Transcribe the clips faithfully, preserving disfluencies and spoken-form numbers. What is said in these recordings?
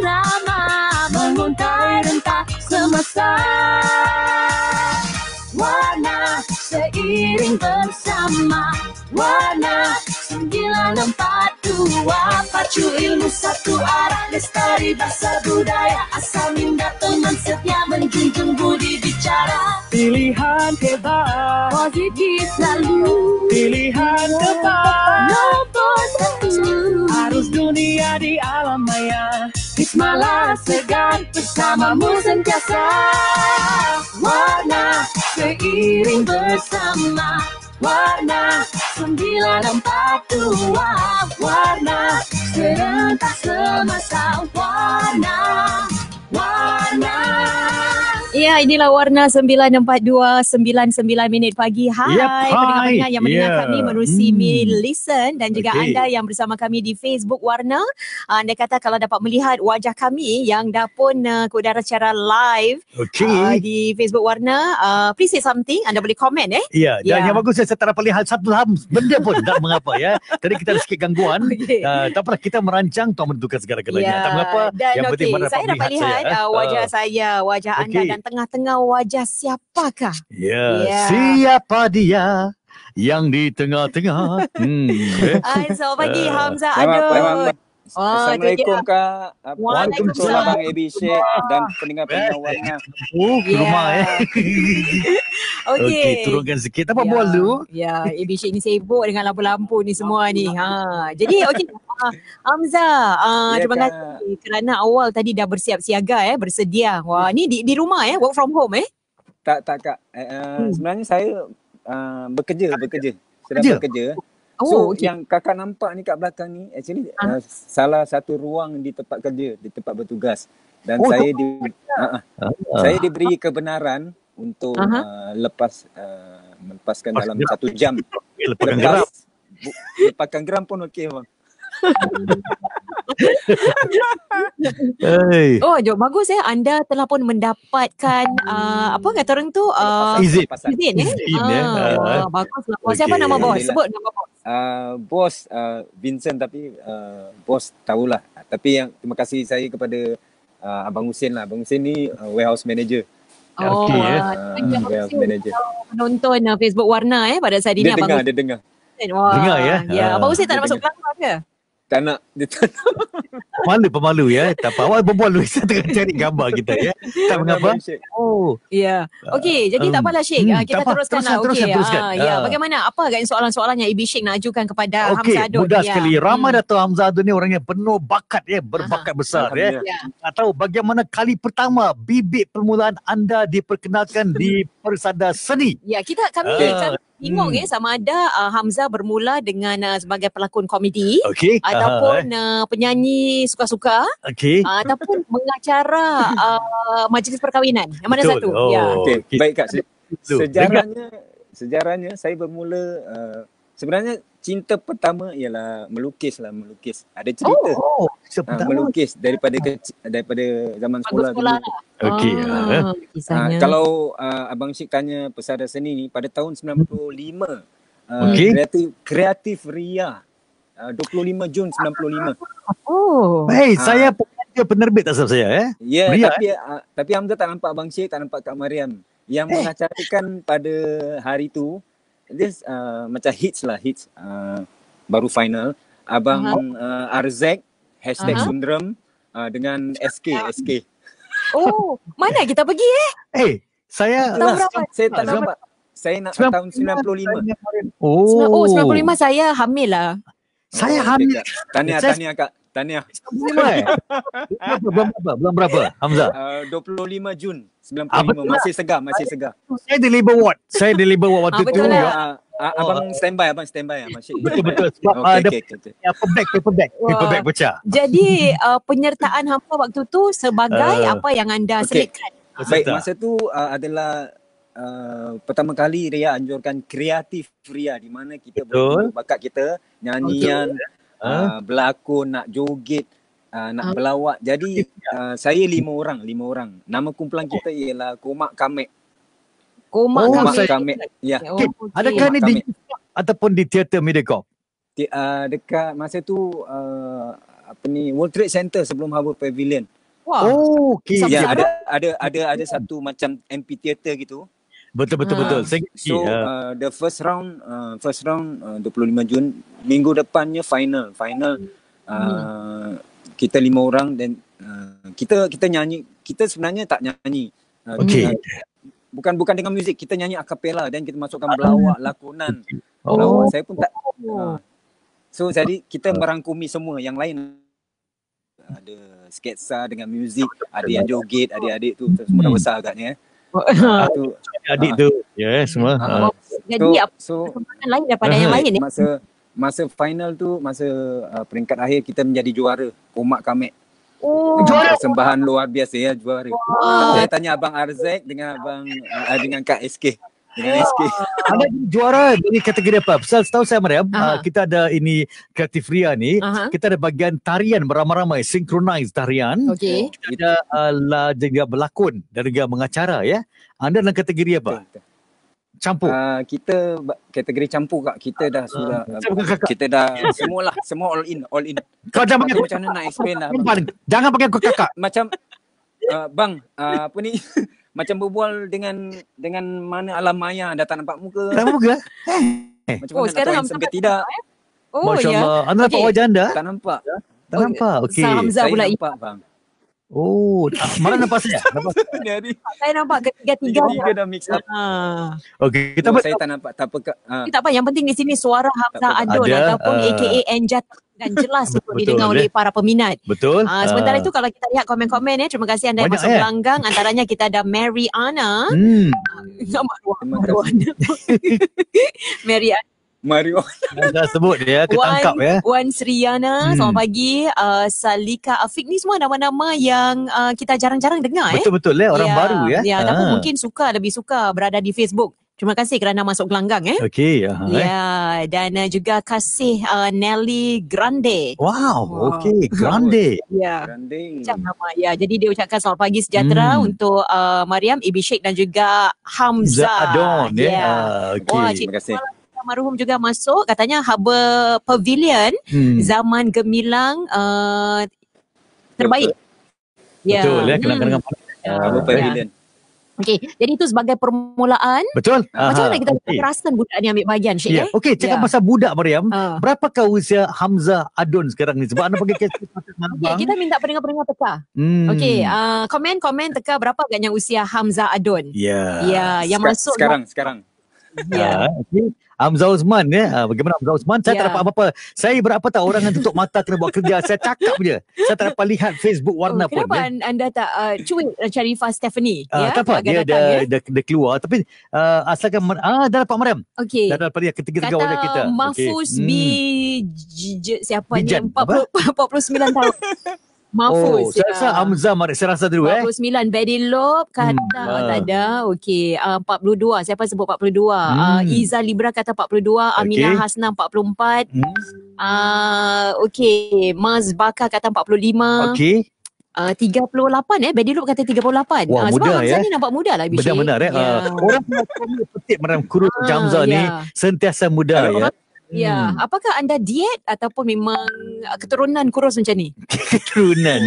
bersama, menguntai rentak semasa. Warna seiring bersama, warna sembilan empat dua. Pacu ilmu satu arah, lestari bahasa budaya, asal minda teman setia, menjunjung budi bicara. Pilihan hebat, Positif selalu, pilihan tepat, nomor satu. arus dunia di alam maya. Bismillah segar bersamamu sentiasa. Warna seiring bersama, warna sembilan empat dua. Warna serentak semasa, warna, warna. Ya, inilah Warna sembilan empat dua sembilan sembilan minit pagi. Hai, Yep, pendengar-pendengar hi. yang mendengar Yeah. kami menerusi Hmm. Mi Listen dan juga Okay. anda yang bersama kami di Facebook Warna. Uh, anda kata kalau dapat melihat wajah kami yang dah pun uh, ke udara secara live Okey. uh, di Facebook Warna, uh, please say something. Anda boleh komen eh. Ya, dan Ya. yang bagus saya tak dapat lihat satu ham benda pun tak mengapa ya. Tadi kita ada sikit gangguan. Okey. Uh, tak apalah, kita merancang Tuhan menentukan segala-galanya. Tak mengapa. Dan yang penting okey, mana saya dapat lihat saya. uh, wajah Ah. saya, wajah anda Okey. dan tengah-tengah wajah siapakah? Ya, Ya. siapa dia yang di tengah-tengah? Hmm. eh. Hai, selamat pagi Ah. Hamzah Selamat Adun. selamat. Oh, Assalamualaikum itu Kak. Apa- Waalaikumsalam. Abang A B Sheikh dan pendengar-pendengar Warna. Oh, ke Ya. rumah eh. Okey. Okey, turunkan sikit. Tak apa, Ya, buat dulu. ya, A B Sheikh ni sibuk dengan lampu-lampu ni semua ni. Ha. Jadi okey, uh, Hamzah, uh, Ya, terima Kak. kasih kerana awal tadi dah bersiap siaga eh, bersedia. Wah, ni di, di rumah eh, work from home eh. Tak tak Kak. Uh, Hmm. Sebenarnya saya uh, bekerja, bekerja. Sedang Bekerja? bekerja. Oh, So okey. yang Kakak nampak ni kat belakang ni actually Ah. uh, salah satu ruang di tempat kerja, di tempat bertugas. Dan Oh, saya di uh, uh, Ah. saya diberi kebenaran untuk Aha. uh, lepas uh, melepaskan Lepas dalam geram. satu jam. Lepaskan geram. Lepas bu- lepaskan geram pun okey bang. Hey. Oh, jo, bagus eh. Anda telah pun mendapatkan uh, apa kata orang tu? Uh, Izin. Lepasan. izin eh. Izin, eh. Ah, Ah. wah, baguslah. Bos, siapa Okey. nama bos? Alhamdulillah. Sebut nama bos. Uh, bos uh, Vincent tapi uh, bos tahulah. Tapi yang terima kasih saya kepada uh, Abang Husin lah. Abang Husin ni uh, warehouse manager. Oh, Okey, eh. uh, Uh, terima warehouse kasih manager. menonton uh, Facebook Warna eh pada saat ini. Dia Abang dengar, Husin. dia dengar. Wah, Dengar, ya? Ya, Ah. Abang Husin tak Dia nak masuk dengar. pelanggan ke? Tak nak dia tak nak. Malu pemalu ya. Tak apa. Awak berbual dulu. Saya tengah cari gambar kita ya. Tak mengapa. Abang Syed. Oh. Ya. Okey, jadi um, tak apalah Syekh. hmm, Ah, kita tak apa. teruskan Teruskan, lah. teruskan, Okey. teruskan. Ah, ya, Ah. bagaimana? Apa agaknya soalan-soalan yang Ibi Syekh nak ajukan kepada Okey, Hamzah Adun? mudah Ya. sekali. Ramai Hmm. Dato' Hamzah Adun ni orang yang penuh bakat ya, berbakat besar ya. Alhamdulillah. Ya. Nak tahu bagaimana kali pertama bibit permulaan anda diperkenalkan di persada seni? Ya, kita kami Ah, kami bingung hmm. eh sama ada uh, Hamzah bermula dengan uh, sebagai pelakon komedi Okey. ataupun Ah, uh, penyanyi suka-suka Okey. uh, ataupun mengacara uh, majlis perkahwinan. Yang mana Betul. satu? Oh. Ya. Okey, Okey. baik Kak. Se- Betul. Sejarahnya sejarahnya saya bermula uh, sebenarnya cinta pertama ialah melukis lah, melukis. Ada cerita. Oh, Ah, sebentar. melukis daripada kecil, daripada zaman Bagus sekolah sekolah dulu. lah. Okey. ah. Ah, Ah, kisahnya. kalau uh, Abang Syed tanya pesada seni ni pada tahun sembilan puluh lima uh, Okey. kreatif kreatif Ria uh, dua puluh lima Jun sembilan puluh lima. Oh. Hey, Ah. saya pekerja penerbit tak salah saya eh. Ya, Ria, tapi uh, tapi Hamzah tak nampak Abang Syed, tak nampak Kak Mariam. Yang Eh. mengacarakan pada hari tu this uh, macam hits lah, hits uh, baru final. Abang uh, Arzek hashtag Aha. Sundram uh, dengan S K S K. Oh, mana kita pergi eh? Eh, saya Tahun Itulah, berapa? saya tak Tahun nampak. Saya nak sembilan tahun sembilan puluh lima. Oh. Oh, sembilan puluh lima saya hamil lah. Saya Oh, hamil. okey, Kak. Tahniah, Saya- tahniah Kak. Tahniah. sembilan puluh lima eh. Berapa, Belum berapa? Belum berapa? Hamzah. Uh, dua puluh lima Jun sembilan Ah, puluh lima. betul lah. Masih segar, masih segar. Saya deliver ward. Saya deliver ward waktu Ah, tu. betul lah. ya. Uh, uh, abang standby, abang standby. Abang Syed. Betul betul sebab Okey, ada okey, okey. paperback paperback Wah. paperback pecah. Jadi uh, penyertaan hampa waktu tu sebagai Ah. apa yang anda Okey. selitkan? Baik, Peserta. masa tu uh, adalah uh, pertama kali Ria anjurkan kreatif Ria di mana kita Betul. boleh tunjuk bakat kita, nyanyian, Ah. uh, berlakon, nak joget, uh, nak Ah. berlawak. Jadi uh, saya lima orang, lima orang. Nama kumpulan kita ialah Komak Kamek. Komak Oh, kami. Komak saya- Kamek. Ya. Oh, Okay. okey. Adakah ni di ataupun di teater Mediacorp? Di- uh, dekat masa tu uh, apa ni World Trade Center sebelum Harbour Pavilion. Wah. Oh, okey. Sampai Ya, sekarang? ada ada ada ada satu macam amphitheater gitu. Betul betul Ah. betul. Saya So uh, uh, the first round uh, first round uh, dua puluh lima Jun, minggu depannya final. Final uh, kita lima orang dan uh, kita kita nyanyi, kita sebenarnya tak nyanyi. Uh, Okey. uh, bukan bukan dengan muzik, kita nyanyi akapela dan kita masukkan belawak, lakonan. Oh. Belawak saya pun tak. Oh. Uh, so jadi kita merangkumi semua yang lain. Ada sketsa dengan muzik, ada yang joget, adik-adik tu semua dah Hmm. besar agaknya. Ah, tu adik Ah. tu. Ya, yeah, semua. Ah. Uh, Jadi apa so, so perkembangan lain daripada yang lain ni? masa masa final tu, masa uh, peringkat akhir kita menjadi juara Komak Kamek. Oh. Dengan persembahan luar biasa ya, juara. Wow. Saya tanya abang Arzek dengan abang uh, dengan Kak S K. Dengan S K. anda juara dari kategori apa? Pasal setahu saya Mariam, uh, Aha. kita ada ini Kreatif Ria ni, Aha. kita ada bahagian tarian beramai-ramai, synchronize tarian. Okey. Kita uh, lah juga berlakon dan juga mengacara ya. Anda dalam kategori apa? Betul, betul. Campur. Uh, kita ba- kategori campur Kak. Kita dah sudah Saya bukan kakak. kita dah semualah, semua all in, all in. Kau jangan Macam, pakai macam mana nak explain lah. perempuan. Jangan pakai kau kakak. Macam uh, bang, uh, apa ni? Macam berbual dengan dengan mana alam maya, dah tak nampak muka. Tak apa ke? Macam Oh, mana sekarang nak tahu handsome ke tidak? Oh Masya ya. Allah. Anda nampak Okey. wajah anda? Tak nampak. Tak nampak. Okey. Sah Hamzah Saya pula. nampak bang. Oh, mana nampak saya? Nampak saya? Ni hari Saya nampak ketiga-tiga. tiga dah mix up. Ha. Okey, kita No, buat saya tak nampak. Tak apa Kak. Ha. Tapi tak apa, yang penting di sini suara Hamzah apa. Adon Ada, ataupun uh, A K A Enjat dan jelas untuk betul, didengar eh. oleh para peminat. betul. Uh, sementara Ah. itu kalau kita lihat komen-komen eh, terima kasih anda yang Banyak, masuk eh. gelanggang. Antaranya kita ada Mary Anna. Hmm. Nama luar Terima Marwana. Mary Anna. Mario. Anda sebut dia ketangkap Wan, ya. Wan Sriana, Hmm. selamat pagi. Uh, Salika Afiq, ni semua nama-nama yang uh, kita jarang-jarang dengar eh. Betul-betul ya, orang Ya, baru ya. Ya, tapi Ah. mungkin suka, lebih suka berada di Facebook. Terima kasih kerana masuk gelanggang eh. Okey, aha, eh. Ya, dan uh, juga kasih uh, Nelly Grande. Wow, Wow. okey, grande. Ya. Grande. Macam nama ya. Jadi dia ucapkan selamat pagi sejahtera Hmm. untuk uh, Mariam, Ibi Sheikh dan juga Hamzah. Adon ya. Ya. Ah, okey. Wah, Terima kasih. Almarhum juga masuk, katanya Harbour Pavilion Hmm. zaman gemilang uh, terbaik. Ya. Betul ya, kenang-kenangan. Ya. Apa Ah, pavilion? Okey, jadi itu sebagai permulaan. Betul. Macam Aha, mana kita okey. perasan budak ni ambil bahagian, Syed? Ya, Eh? okey, cakap Ya. pasal budak Mariam. Ah. Berapakah usia Hamzah Adon sekarang ni? Sebab anda pakai kasut mata dengan Okey, abang. kita minta pendengar-pendengar teka. Hmm. Okey, uh, komen-komen teka berapa agaknya usia Hamzah Adon? Ya. Ya, yang Seka- masuk sekarang sekarang. Ya. Ah, okey. Hamzah Osman ya. Ah, bagaimana Hamzah Osman? Saya Ya. tak dapat apa-apa. Saya berapa tahu orang yang tutup mata kena buat kerja. Saya cakap je. Saya tak dapat lihat Facebook warna Oh, pun. kenapa Ya. an- anda tak uh, cuit uh, Sharifah Stephanie? Ah, ya, tak apa, agar dia datang, dah, ya? dah, dah keluar. Tapi uh, asalkan, ah, dah dapat Mariam. Okey. Dah dapat dia ketiga-tiga wajah kita. Kata Mahfuz Okey. B Hmm. J- J- siapa ni Bijan, empat puluh, empat puluh sembilan tahun. Oh, Mahfuz. saya rasa Hamzah, Mariam. Saya rasa dulu eh. empat puluh sembilan. Betty Lob kata Hmm, oh, ah. tak ada. Okey, uh, empat puluh dua. Siapa sebut empat puluh dua? Hmm. Uh, Iza Libra kata empat puluh dua, Aminah Okey. Hasna empat puluh empat. Hmm. Uh, okey, Maz Bakar kata empat puluh lima. Okey. Uh, tiga puluh lapan eh. Betty Lob kata tiga puluh lapan. Wah, Ah, sebab muda, Hamzah ya. ni nampak muda lah Abhishek. Benar-benar eh. Ya. Uh, orang yang petik Mariam kurus Ah, macam Hamzah ni ya. sentiasa muda Kalau ya. Ya, Hmm. apakah anda diet ataupun memang uh, keturunan kurus macam ni? Keturunan.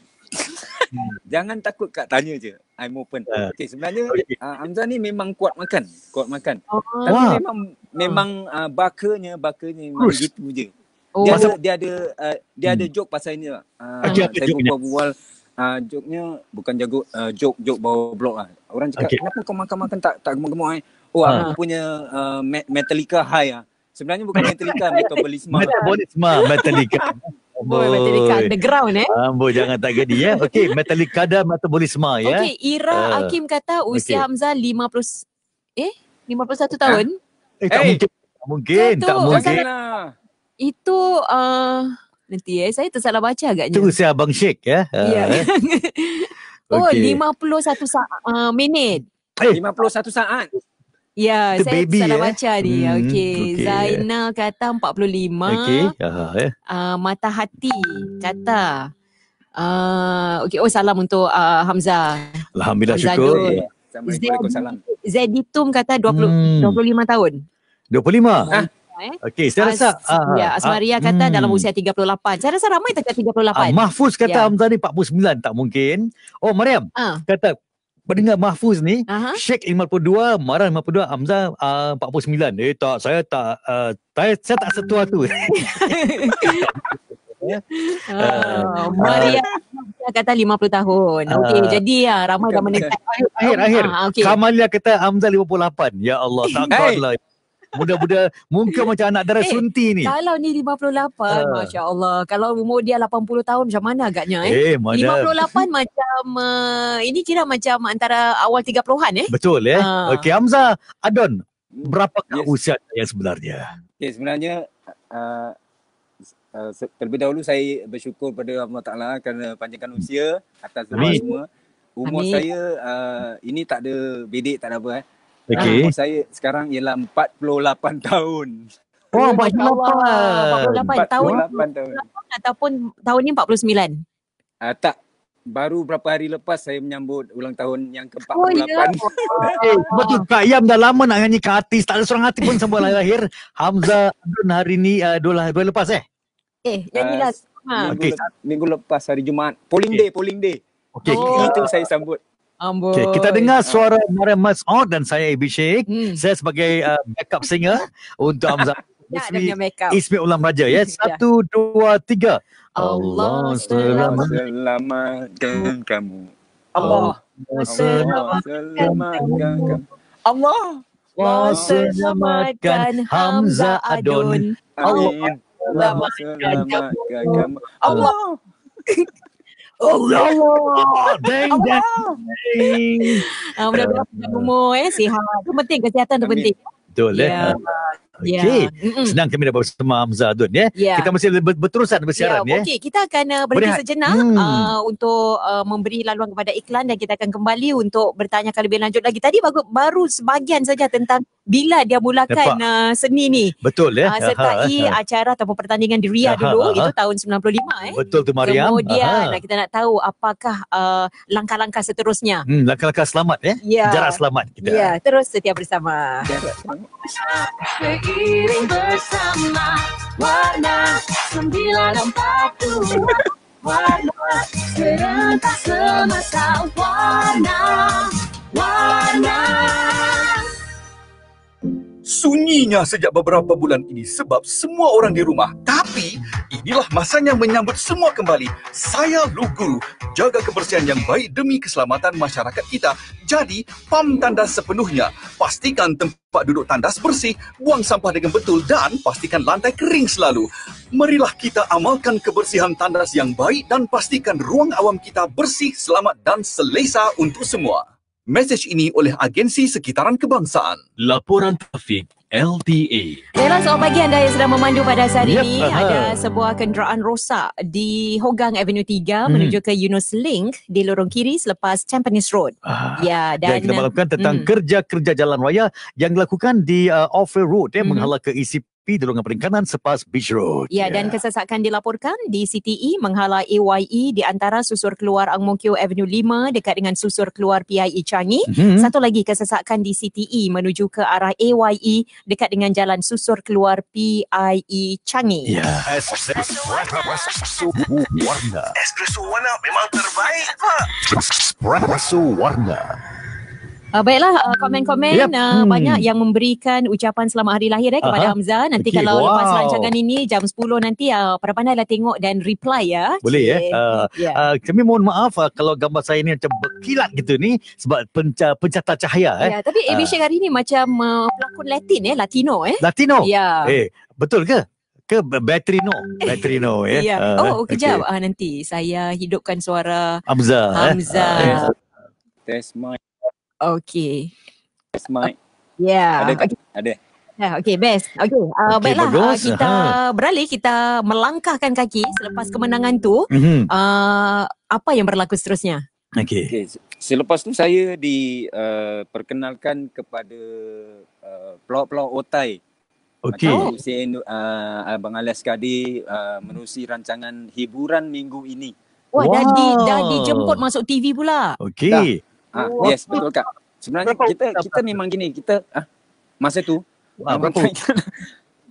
Jangan takut Kak, tanya je. I'm open. Ah. Okey, sebenarnya Okey. uh, Hamzah ni memang kuat makan, kuat makan. Oh. Tapi Wah. memang memang uh, bakanya, bakanya memang Kurus. gitu je. Oh. Dia ada Pasal- dia ada uh, dia ada Hmm. joke pasal ini lah. Uh, Okey, apa saya joke-nya? berbual uh, joke-nya bukan jago uh, joke joke bawah blok lah. Orang cakap, Okey. kenapa kau makan-makan tak tak gemuk-gemuk eh? Oh, Ah. aku punya uh, Me- Metallica high ah. Sebenarnya bukan Metallica, metabolisme. Metabolisme Metallica. Oh, Metallica underground eh. Ambo jangan tak jadi ya. Okey, Metallica dan metabolisme ya. Okey, Ira Ah. Hakim kata usia Okey. Hamzah lima puluh s- eh lima puluh satu tahun. Eh, tak Hey. mungkin. Tak mungkin, Satu. tak mungkin. Janganlah. Itu uh, nanti eh saya tersalah baca agaknya. Itu usia Abang Sheikh ya. Ah, Ya. eh. Oh, Okey. lima puluh satu sa- uh, minit. lima puluh satu saat. Ya, Itu saya baby, salah eh? baca ni. Hmm, Okey, okey. Zainal kata empat puluh lima. Okey. Ah, eh. Uh, Mata Hati kata uh, okey, oh salam untuk uh, Hamzah. Alhamdulillah Hamzah syukur. Dul. Assalamualaikum. Waalaikumsalam. Zeditum kata dua puluh Hmm. dua puluh lima tahun. dua puluh lima. Ah. eh. Okey, saya rasa As, ah, ya, ah, Asmaria kata hmm. dalam usia tiga puluh lapan. Saya rasa ramai dekat tiga puluh Ah, lapan. Mahfuz kata Ya. Hamzah ni empat puluh sembilan, tak mungkin. Oh, Mariam Ah. kata pendengar Mahfuz ni, Aha. Sheikh lima puluh dua, Maran lima puluh dua, Hamzah uh, empat puluh sembilan. Eh tak, saya tak uh, saya, saya tak setua tu. Ah, Maria kata lima puluh tahun. Okey, Ah. jadi ya ramai dah mendekat. Akhir akhir. Ah, okey. Kamalia kata Hamzah lima puluh lapan. Ya Allah, takkanlah. Muda-muda muka macam anak darah Eh, sunti ni. Kalau ni lima puluh lapan, Ah. Masya Allah. Kalau umur dia lapan puluh tahun macam mana agaknya Eh, eh? mana? lima puluh lapan macam, uh, ini kira macam antara awal tiga puluhan eh? Betul eh. Ah. Okey, Hamzah, Adon, berapakah Yes. usia yang sebenarnya? Okay, sebenarnya uh, uh, se- terlebih dahulu saya bersyukur pada Allah Ta'ala kerana panjangkan usia atas doa Amin. semua. Umur Amin. saya uh, ini tak ada bedek, tak ada apa eh. Okey. Umur saya sekarang ialah empat puluh lapan tahun. Oh, Masya Allah. empat puluh lapan empat tahun puluh lapan tahun. ataupun tahun ni empat puluh sembilan. Uh, tak, baru berapa hari lepas saya menyambut ulang tahun yang ke empat Oh, puluh ya. lapan. Eh, betul Kak Yam dah lama nak nyanyikan artis. Tak ada seorang artis pun sampai lahir. Hamzah Adon hari ni uh, dua hari lepas eh? Eh, nyanyilah. Ha. Minggu, Okey. le- minggu lepas hari Jumaat. Polling Okey. day, polling day. Okey. Oh. Itu saya sambut. Amboi. Okay, kita dengar suara Mariam Mas'ud dan saya Abhishek. Hmm. Saya sebagai uh, backup singer untuk Hamzah. Ya, dia punya make up. Ismi Ulam Raja ya. Satu, dua, tiga. Allah selamat. Selamatkan kamu. Allah. Allah selamatkan kamu. Allah. Allah selamatkan Hamzah Adon. Allah Amin. selamatkan Selamatkan kamu. Allah. Allah. Deng, deng, deng. Ah, mudah-mudahan panjang umur eh, sihat. Itu penting, kesihatan tu Amin. penting. Betul Ya. eh. Ya. Okey. Mm-mm. Senang kami dapat bersama Hamzah Adon ya. Ya. Kita masih ber- berterusan bersiaran ya. Okey, kita akan uh, berhenti Berehat. sejenak Hmm. uh, untuk uh, memberi laluan kepada iklan dan kita akan kembali untuk bertanyakan lebih lanjut lagi. Tadi baru, baru sebahagian saja tentang bila dia mulakan uh, seni ni. Betul ya. Uh, sertai acara ataupun pertandingan di Ria Aha, dulu, aha. itu tahun sembilan puluh lima eh. Betul tu Mariam. Kemudian Aha. kita nak tahu apakah uh, langkah-langkah seterusnya. Hmm, langkah-langkah selamat ya. Ya. Jarak selamat kita. Ya, terus setia bersama. Beriring bersama warna sembilan empat dua warna serentak semasa warna warna. Sunyinya sejak beberapa bulan ini sebab semua orang di rumah. Tapi inilah masanya menyambut semua kembali. Saya Lu Guru, jaga kebersihan yang baik demi keselamatan masyarakat kita. Jadi, pam tandas sepenuhnya. Pastikan tempat duduk tandas bersih, buang sampah dengan betul dan pastikan lantai kering selalu. Marilah kita amalkan kebersihan tandas yang baik dan pastikan ruang awam kita bersih, selamat dan selesa untuk semua. Mesej ini oleh Agensi Sekitaran Kebangsaan. Laporan trafik L T A. Baiklah, selamat pagi anda yang sedang memandu pada hari Yep, ini. aha. Ada sebuah kenderaan rosak di Hogang Avenue tiga Hmm. menuju ke Yunus Link di lorong kiri selepas Tampines Road. Ah. Ya, Dan dan kita maklumkan tentang hmm. kerja-kerja jalan raya yang dilakukan di uh, Off-Road Road ya, Mhm. menghala ke E C P di longan paling kanan sepas Beach Road. Ya, dan kesesakan dilaporkan di C T E menghala A Y E di antara susur keluar Ang Mo Kio Avenue lima dekat dengan susur keluar P I E Changi. Hmm. Satu lagi kesesakan di C T E menuju ke arah A Y E dekat dengan jalan susur keluar P I E Changi. Ya. Espresso warna. Espresso warna memang terbaik, Pak. Espresso warna. Uh, baiklah, uh, komen-komen Yep. uh, Hmm. banyak yang memberikan ucapan selamat hari lahir eh, kepada Aha. Hamzah. Nanti Okey, kalau wow. lepas rancangan ini jam sepuluh nanti uh, pandai-pandailah tengok dan reply ya. Boleh ya. Cik. Uh, Ya. uh, kami mohon maaf uh, kalau gambar saya ni macam berkilat gitu ni sebab penca, pencata cahaya eh. Ya, tapi Abhishek hari ni macam uh, pelakon Latin eh, Latino eh. Latino. Ya. Eh, betul ke? Ke Batrino? Batrino ya. Ya. Uh, Oh, kejap. okey. Ah, nanti saya hidupkan suara Hamzah. Eh. Hamzah. Ah, Test mic, Okey. test mic. Ya. Ada tak? Okey. Ada. Ya, okey, best. Okey, uh, Okey, baiklah. Uh, bagus. kita Aha. beralih, kita melangkahkan kaki selepas kemenangan tu. Mhm. Uh, apa yang berlaku seterusnya? Okey. Okay. Selepas tu saya diperkenalkan uh, kepada uh, pelawak-pelawak otai. Okey. Macam Hussein, uh, Abang Alias Kadir uh, menerusi rancangan hiburan minggu ini. Wah, dah, di, Wow. dah dijemput masuk T V pula. Okey. Ah, Oh. yes, betul Kak. Sebenarnya Berapa- kita kita memang gini, kita ah, masa tu Ah, memang berapa? kita,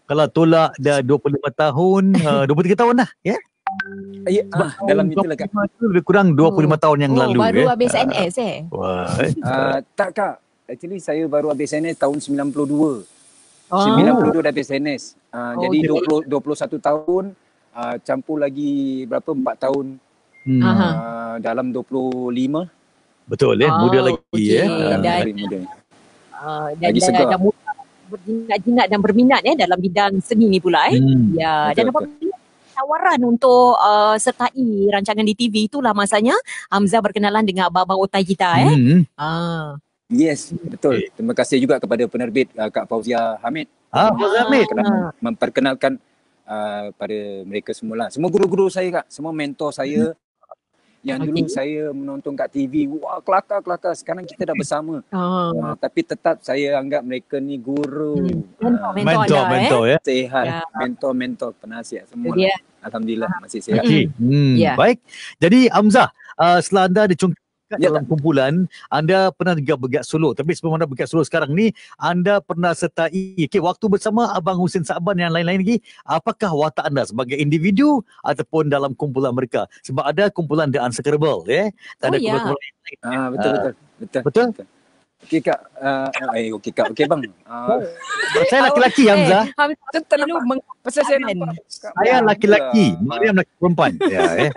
Kalau tolak dah dua puluh lima tahun, uh, dua puluh tiga tahun dah, ya? Ya, ah, dalam itulah Kak. dua puluh lima tu lebih kurang dua puluh lima tahun yang Oh, lalu. baru ya? habis Ah, N S eh. Wah, eh. Uh, tak Kak. Actually saya baru habis N S tahun sembilan puluh dua. Oh. sembilan puluh dua dah habis N S. Uh, Oh, jadi okey. dua puluh, dua puluh satu tahun, uh, campur lagi berapa, empat tahun Hmm. Aha. uh, dalam dua puluh lima. Betul ya, Oh, muda lagi okey. ya. Uh, Dan- hari muda. Uh, dan Lagi dah, segar. dah mula berjinak-jinak dan berminat eh dalam bidang seni ni pula eh. Hmm. Ya, Betul, dan apabila tawaran untuk uh, sertai rancangan di T V, itulah masanya Hamzah berkenalan dengan abang-abang otai kita eh. Hmm. Ah. Yes, betul. Terima kasih juga kepada penerbit uh, Kak Fauzia Hamid. Ah, Fauzi Hamid. Kerana memperkenalkan uh, pada mereka semua lah. Semua guru-guru saya Kak, semua mentor saya. Yang dulu Okey. saya menonton kat T V, wah kelakar-kelakar. Sekarang kita dah bersama. Ah. Uh, tapi tetap saya anggap mereka ni guru. Hmm. Uh, Mentor, Mentor, anda, mentor ya. sehat, Ya. mentor-mentor, penasihat Itu semua. dia. Lah. Alhamdulillah masih sehat. Okey. Hmm. Ya. Baik. Jadi Hamzah, uh, setelah anda dicungkit Ya, dalam kumpulan, anda pernah juga bergerak solo. Tapi sebelum anda bergerak solo sekarang ni, anda pernah sertai okay, waktu bersama Abang Husin Sa'ban yang lain-lain lagi. Apakah watak anda sebagai individu ataupun dalam kumpulan mereka? Sebab ada kumpulan The Unsecurable, ya. Dan Oh, ada ya. kumpulan lain. Ah, betul, betul, betul. Betul? Okey Kak, uh, eh okey Kak, okey bang. Uh, Saya lelaki, Hamzah. Eh, Hamzah tak selalu nampak. meng pasal saya Kan. nampak. Kak, Saya bang, lelaki, itulah. Mariam lelaki perempuan. Ya, eh.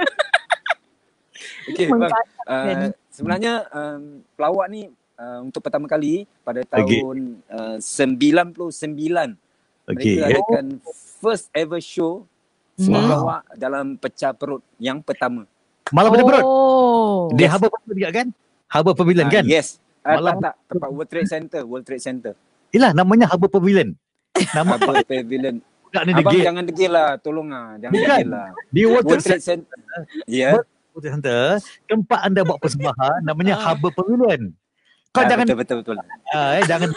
Okey bang. mengkaitkan. Uh, sebenarnya um, pelawak ni uh, untuk pertama kali pada Okey. tahun uh, sembilan puluh sembilan Okey, mereka eh. adakan first ever show semua Wow. pelawak dalam pecah perut yang pertama. Malam pada perut. Oh. Di Harbour Pavilion juga kan? Harbour Pavilion Ah, kan? Yes. Uh, Malam- tak tak tempat World Trade Center, World Trade Center. Yelah, namanya Harbour Pavilion. Nama Harbour Pavilion. budak ni Abang degil. jangan degil lah, tolong lah, jangan Bukan. degil lah. Di World World Trade Trade Center. Ya. World Trade Center, tempat anda buat persembahan namanya Ah. Harbour Pavilion. Kau Ah, jangan betul betul betul. ah, eh, jangan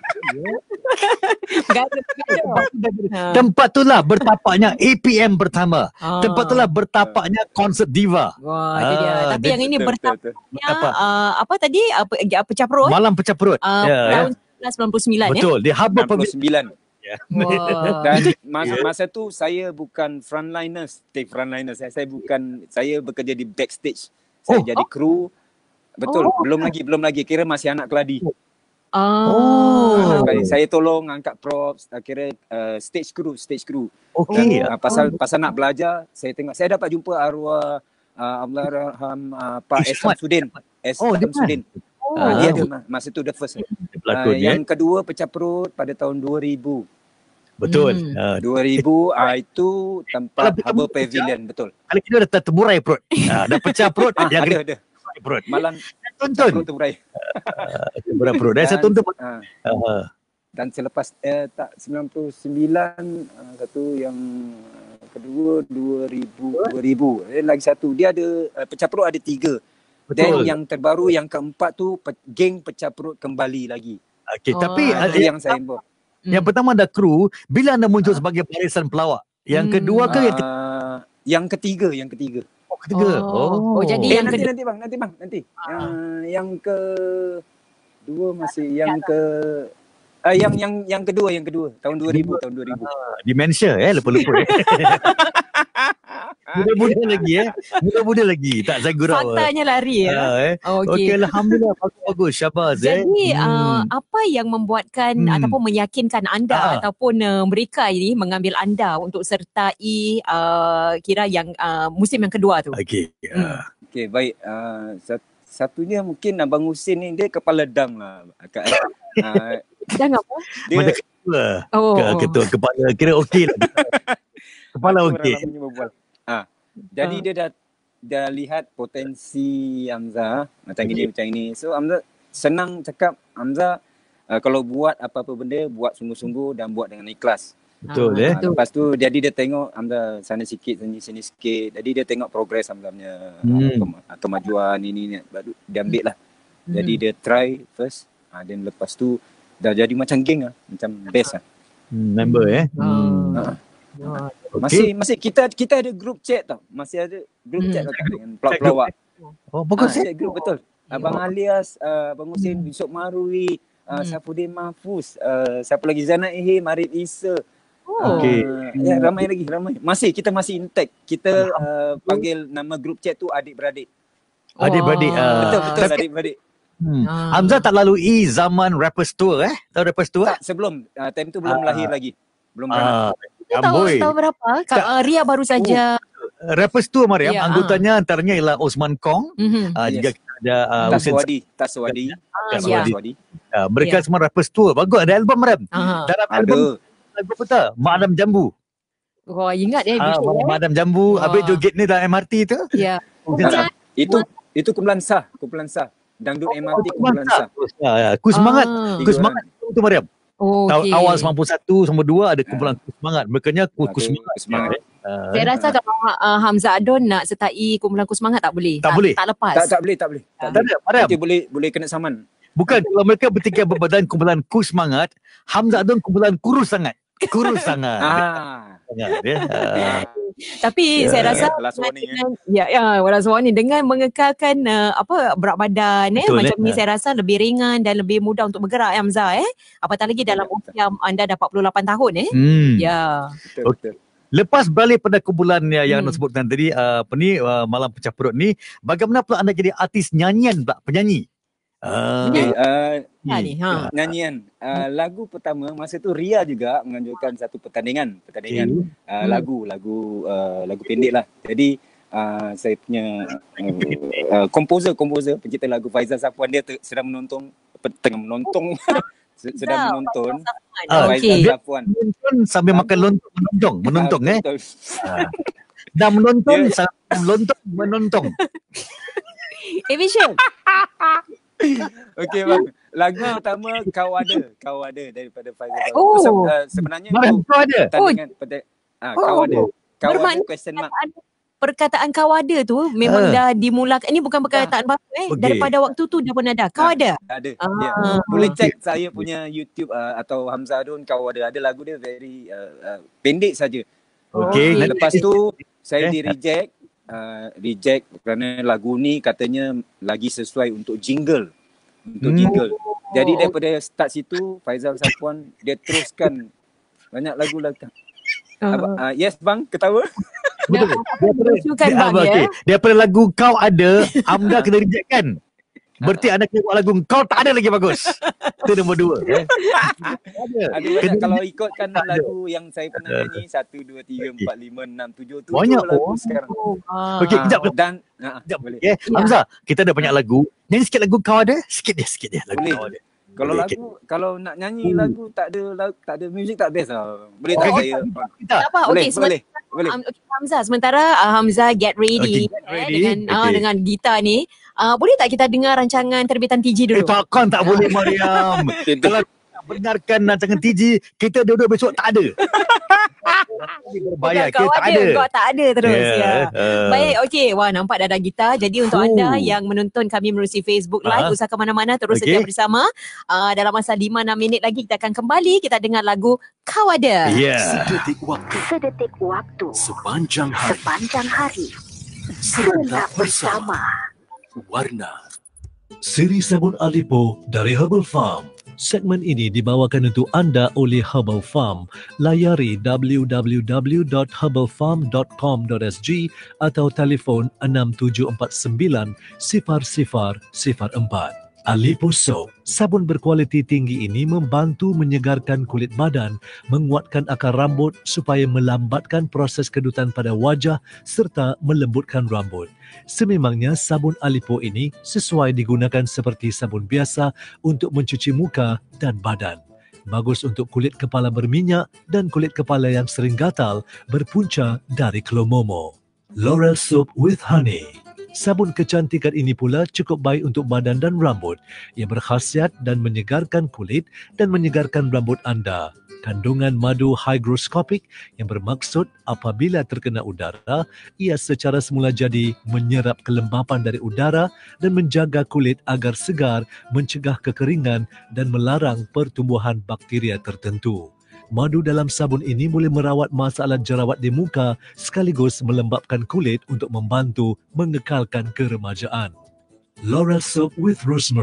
Gaduh-gaduh. Ha. tempat tu lah bertapaknya A P M pertama. Ah. Tempat tu lah bertapaknya konsert diva. Wah, itu dia. Ah, Tapi dia- yang ini Betul, betul, betul. bertapaknya Apa? uh, apa tadi? Apa uh, pecah perut? Malam pecah perut. Uh, Ya, ya. tahun seribu sembilan ratus sembilan puluh sembilan ya. Betul, di Harbour enam puluh Pavilion. sembilan. Wah. Dan masa masa tu saya bukan frontliners, take frontliners. Saya, saya bukan saya bekerja di backstage. Saya Oh. jadi kru. Betul, Oh. belum lagi belum lagi kira masih anak keladi. Ah. Oh. Anak keladi. Saya tolong angkat props, uh, kira uh, stage crew, stage crew. Okey. Uh, pasal pasal nak belajar, saya tengok saya dapat jumpa arwah uh, Allahyarham uh, Pak Eh, S. Samsudin. S. Oh, dia Samsudin. Oh. Uh, dia Ah. ada ma- masa tu the first. Pelakon Uh, ya. yang kedua pecah perut pada tahun dua ribu. Betul. Hmm. Ah, dua ribu ah, itu tempat Kalau Harbour kita Pavilion, betul. kali kedua dah terburai perut. Ah, dah pecah perut, Ah, yang ada kedua ada. perut. Malam Tonton. perut terburai. Terburai perut. Dan saya Dan, tonton. ah, Ah, dan selepas eh, tak sembilan puluh sembilan ah, satu yang ah, kedua dua ribu dua ribu eh, lagi satu dia ada uh, pecah perut ada tiga. Dan betul. yang terbaru yang keempat tu pe- geng pecah perut kembali lagi. Okey, Oh. tapi Ah, ah, itu yang, yang saya involve. yang pertama ada kru, bila anda muncul sebagai barisan pelawak? Yang Hmm. kedua ke yang ketiga? Ah, yang ketiga, yang ketiga. Oh, ketiga. Oh. Oh, jadi Eh, yang nanti kedua. nanti bang, nanti bang, nanti. Yang yang ke dua masih yang ke ah yang yang yang kedua, yang kedua tahun dua ribu, tahun dua ribu. Dementia eh, lupa-lupa eh. Muda-muda lagi eh. Muda-muda lagi. Tak saya gurau. Faktanya lari ya. Ah, eh. Okey. Okey, alhamdulillah bagus-bagus. Syabas eh. Jadi Hmm. uh, apa yang membuatkan Hmm. ataupun meyakinkan anda Ah. ataupun uh, mereka ini mengambil anda untuk sertai uh, kira yang uh, musim yang kedua tu? Okey. Hmm. ah. Okey, baik. Uh, sat- satunya mungkin Abang Husin ni dia kepala dam lah. Kak. Uh, Jangan apa? dia Mana ketua. Oh. Ke- Ketua kepala kira okey lah. Kepala Aku okey. orang namanya berbual. Ah, jadi Ah. dia dah dah lihat potensi Hamzah macam gini macam ini. So Hamzah senang cakap Hamzah uh, kalau buat apa-apa benda buat sungguh-sungguh dan buat dengan ikhlas. Betul Ah, eh. Ha, lepas tu jadi dia tengok Hamzah sana sikit sini sini sikit. Jadi dia tengok progress Hamzah punya Hmm. uh, kema- kemajuan ini ni baru dia ambil lah. Jadi Hmm. dia try first. Ha, dan lepas tu dah jadi macam geng lah, macam best lah. Hmm, member eh. Ah. Hmm. Ha. Ah. Masih masih kita kita ada group chat tau. Masih ada group Hmm. chat tau dengan pelawak-pelawak. Oh, bagus Ah, eh. chat group betul. Abang Alias, uh, Abang Husin, Yusof Marui, uh, Hmm. Safudin Mahfuz, uh, siapa lagi Zana Ihim, Arif Isa. Oh. Okey. Uh, ya, ramai lagi, ramai. Masih, kita masih intact. Kita uh, panggil nama group chat tu adik-beradik. Adik-beradik. Wah. Uh, Betul, betul tapi, adik-beradik. hmm. Ah. Hamzah tak lalui zaman Rappers Tour eh? Tahu Rappers Tour? Tak, sebelum. Uh, time tu belum Ah. lahir lagi. Belum beranak. Ah, Kita tahu amboi. tahu berapa? Kak uh, Ria baru saja. Rappers Tour Mariam, Ya, anggotanya antaranya ialah Osman Kong, Mhm. uh, Yes. juga kita ada uh, Husin Taswadi. Taswadi. Ah, ya. Taswadi. Uh, mereka Ya. semua Rappers Tour. Bagus, ada album Mariam. Aha. Dalam Ada. album lagu apa tak? Madam Jambu. Wah, ingat eh Ah, betul. Madam Jambu. Wah. Habis joget ni dalam M R T tu. Ya. Husin Tak, Sa- Itu itu kumpulan sah. Kumpulan sah. Dangdut M R T kumpulan sah. Ah, Ku Semangat. Ah. Ku Semangat tu Mariam. Oh, Tahun okey. awal sembilan puluh satu, sembilan puluh dua ada kumpulan Ku Semangat. Merkanya Ku, Ku Okey, Semangat. Ku Semangat. Ah, Saya rasa kalau uh, Hamzah Adon nak sertai kumpulan Ku Semangat tak boleh. Tak boleh. Tak lepas. Tak tak boleh, tak boleh. Tak tak boleh. ada Mariam. Nanti boleh boleh kena saman. Bukan, kalau mereka bertiga berbadan kumpulan Ku Semangat, Hamzah Adon kumpulan Kurus Sangat. Kurus Sangat. Ah. Sangat ya. Ah. Tapi Ya, saya rasa last dengan, warning, dengan ya ya last warning dengan mengekalkan uh, apa berat badan eh Betul, macam eh. ni saya rasa lebih ringan dan lebih mudah untuk bergerak ya Hamzah eh. Apatah lagi dalam usia anda dah empat puluh lapan tahun eh. Hmm. Ya. Betul, Okey. betul. Lepas balik pada kumpulan yang, yang Hmm. anda sebutkan tadi, uh, apa ni, uh, Malam Pecah Perut ni, bagaimana pula anda jadi artis nyanyian pula, penyanyi? Uh, Okay, uh, Ha ni ha. nyanyian. Uh, lagu pertama masa tu Ria juga menganjurkan satu pertandingan, pertandingan Okay. uh, Hmm. lagu, lagu uh, lagu pendek lah. Jadi uh, saya punya uh, uh, komposer, komposer pencipta lagu Faizal Safwan dia ter, sedang menonton, pe- tengah menonton, se- sedang menonton Ah, Faizal Okey. Safwan. menonton sambil makan lontong, menonton, menonton Ah, eh. betul. Ah. Dah menonton Dia- sambil melonton, menonton. Eh Vision. Okey bang. Lagu pertama Kau Ada, Kau Ada daripada Faizal Safwan. Oh. Tu se- uh, sebenarnya Mariam, tu kau ada? pertandingan pada ah Kau Oh. Ada. Kau Ada Bermakna question mark. perkataan, perkataan kau ada tu memang Ah. dah dimulakan. Ini bukan perkataan baru eh. Okey. Daripada waktu tu dah pun ada. Kau Ah. ada. Ada. Ah. Ya. Boleh check saya punya YouTube uh, atau Hamzah Adon Kau Ada. Ada lagu dia very uh, uh, pendek saja. Okey. Okey. Lepas tu saya Eh. di reject uh, reject kerana lagu ni katanya lagi sesuai untuk jingle. Untuk Hmm. jingle. Jadi Oh, daripada start situ Faizal Safwan dia teruskan banyak lagu-lagu. Apa, Uh, uh, yes bang, ketawa. Betul. Lucukan Dia- bang apa, ya. okey. Daripada lagu Kau Ada, Amda kena reject kan? Berarti anda kena buat lagu Kau Tak Ada lagi bagus. Itu nombor dua. Eh. Ada. Ada banyak Kena kalau reject. ikutkan Tak ada. lagu yang saya pernah nyanyi satu, dua, tiga, empat, lima, enam, tujuh, tujuh Banyak, lagu oh. sekarang. Ah. Okey, kejap. Dan uh, Sekejap. boleh. Okay. Ya. Hamzah, kita ada banyak lagu. Nyanyi sikit lagu Kau Ada. Sikit dia, sikit dia. Lagu Boleh. Kau Ada. Kalau Boleh, lagu kalau nak nyanyi Hmm. lagu tak ada lagu, tak ada music tak best lah. Boleh Oh, tak oh, saya? Kita. Tak apa. Boleh, Okey, boleh. Boleh. Um, okay, Hamzah, sementara uh, Hamzah get ready, Okay, get eh, ready. dengan uh, Okay. dengan gitar ni. Uh, boleh tak kita dengar rancangan terbitan T G Eh, dulu? takkan tak boleh Mariam. Kalau tak benarkan rancangan T G, kita dua-dua besok tak ada. Berbahaya, Bukan kau kita tak ada, ada. kau tak ada terus. Ya, Ya. uh, Baik, okey. Wah, nampak dah ada gitar. Jadi untuk Oh. anda yang menonton kami melalui Facebook Live, Ah. usah ke mana-mana, terus Okey. setia bersama. Uh, dalam masa lima enam minit lagi kita akan kembali. Kita dengar lagu Kau Ada. Ya. Sedetik waktu, Sedetik waktu, sepanjang hari, sepanjang hari, serentak tetap bersama. warna. Siri sabun Alipo dari Herbal Farm. Segmen ini dibawakan untuk anda oleh Herbal Farm. Layari w w w dot herbal farm dot com dot s g atau telefon enam tujuh empat sembilan sifar sifar sifar empat. Alipo Soap, sabun berkualiti tinggi ini membantu menyegarkan kulit badan, menguatkan akar rambut supaya melambatkan proses kedutan pada wajah serta melembutkan rambut. Sememangnya sabun Alipo ini sesuai digunakan seperti sabun biasa untuk mencuci muka dan badan. Bagus untuk kulit kepala berminyak dan kulit kepala yang sering gatal berpunca dari kelomomo. Laurel Soap with Honey. Sabun kecantikan ini pula cukup baik untuk badan dan rambut. Ia berkhasiat dan menyegarkan kulit dan menyegarkan rambut anda. Kandungan madu hygroscopic yang bermaksud apabila terkena udara, ia secara semula jadi menyerap kelembapan dari udara dan menjaga kulit agar segar, mencegah kekeringan dan melarang pertumbuhan bakteria tertentu. Madu dalam sabun ini boleh merawat masalah jerawat di muka sekaligus melembapkan kulit untuk membantu mengekalkan keremajaan. Laurel Soap with Rosemary.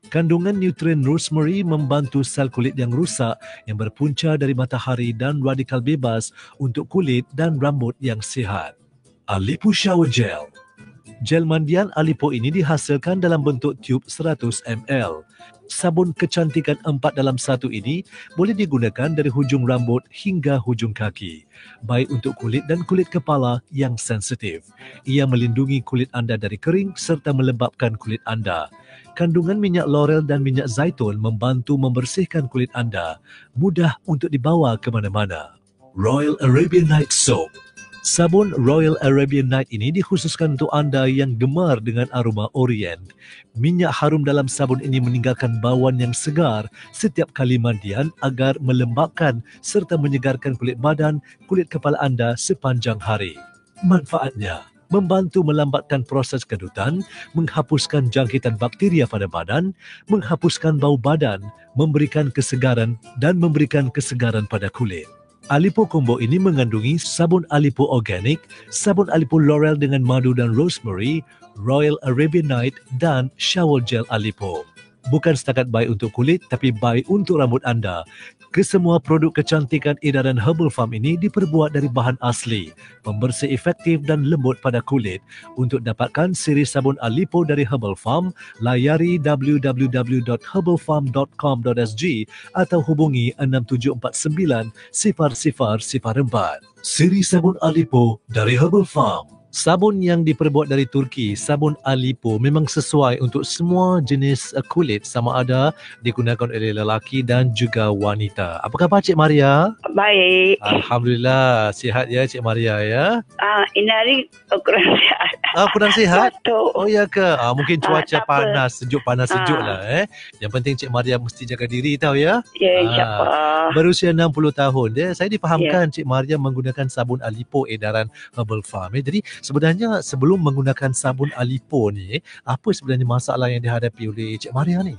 Kandungan nutrien rosemary membantu sel kulit yang rusak yang berpunca dari matahari dan radikal bebas untuk kulit dan rambut yang sihat. Alipo Shower Gel. Gel mandian Alipo ini dihasilkan dalam bentuk tube seratus mililiter. Sabun kecantikan empat dalam satu ini boleh digunakan dari hujung rambut hingga hujung kaki. Baik untuk kulit dan kulit kepala yang sensitif. Ia melindungi kulit anda dari kering serta melembabkan kulit anda. Kandungan minyak laurel dan minyak zaitun membantu membersihkan kulit anda. Mudah untuk dibawa ke mana-mana. Royal Arabian Night Soap. Sabun Royal Arabian Night ini dikhususkan untuk anda yang gemar dengan aroma Orient. Minyak harum dalam sabun ini meninggalkan bauan yang segar setiap kali mandian agar melembabkan serta menyegarkan kulit badan, kulit kepala anda sepanjang hari. Manfaatnya membantu melambatkan proses kedutan, menghapuskan jangkitan bakteria pada badan, menghapuskan bau badan, memberikan kesegaran dan memberikan kesegaran pada kulit. Alipo Combo ini mengandungi sabun Alipo Organik, sabun Alipo Laurel dengan madu dan rosemary, Royal Arabian Night dan Shower Gel Alipo. Bukan setakat baik untuk kulit tapi baik untuk rambut anda. Kesemua produk kecantikan edaran Herbal Farm ini diperbuat dari bahan asli, pembersih efektif dan lembut pada kulit. Untuk dapatkan siri sabun Alipo dari Herbal Farm, layari w w w dot herbal farm dot com dot s g atau hubungi enam tujuh empat sembilan sifar sifar sifar empat. Siri sabun Alipo dari Herbal Farm. Sabun yang diperbuat dari Turki, sabun Alipo memang sesuai untuk semua jenis uh, kulit sama ada digunakan oleh lelaki dan juga wanita. Apa khabar Cik Maria? Baik. Alhamdulillah, sihat ya Cik Maria ya? Ah, ini hari oh, kurang sihat. Ah, kurang sihat? Betul. Oh ya ke? Ah, mungkin cuaca Ah, tak panas, sejuk panas sejuk Ah. lah eh. Yang penting Cik Maria mesti jaga diri tahu ya? Ya, insyaAllah. Berusia enam puluh tahun. Dia, saya difahamkan Cik Maria menggunakan sabun Alipo edaran Herbal Farm. Eh. Jadi sebenarnya sebelum menggunakan sabun Alipo ni, apa sebenarnya masalah yang dihadapi oleh Cik Maria ni?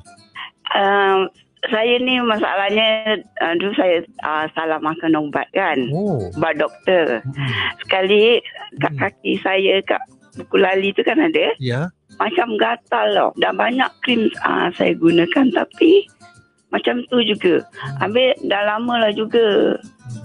Um, saya ni masalahnya uh, dulu saya uh, salah makan ubat kan. Oh. Ubat doktor. Hmm. Sekali kat Hmm. kaki saya kat buku lali tu kan ada. Ya. Macam gatal tau. Dah banyak krim uh, saya gunakan tapi macam tu juga. Habis dah lama lah juga.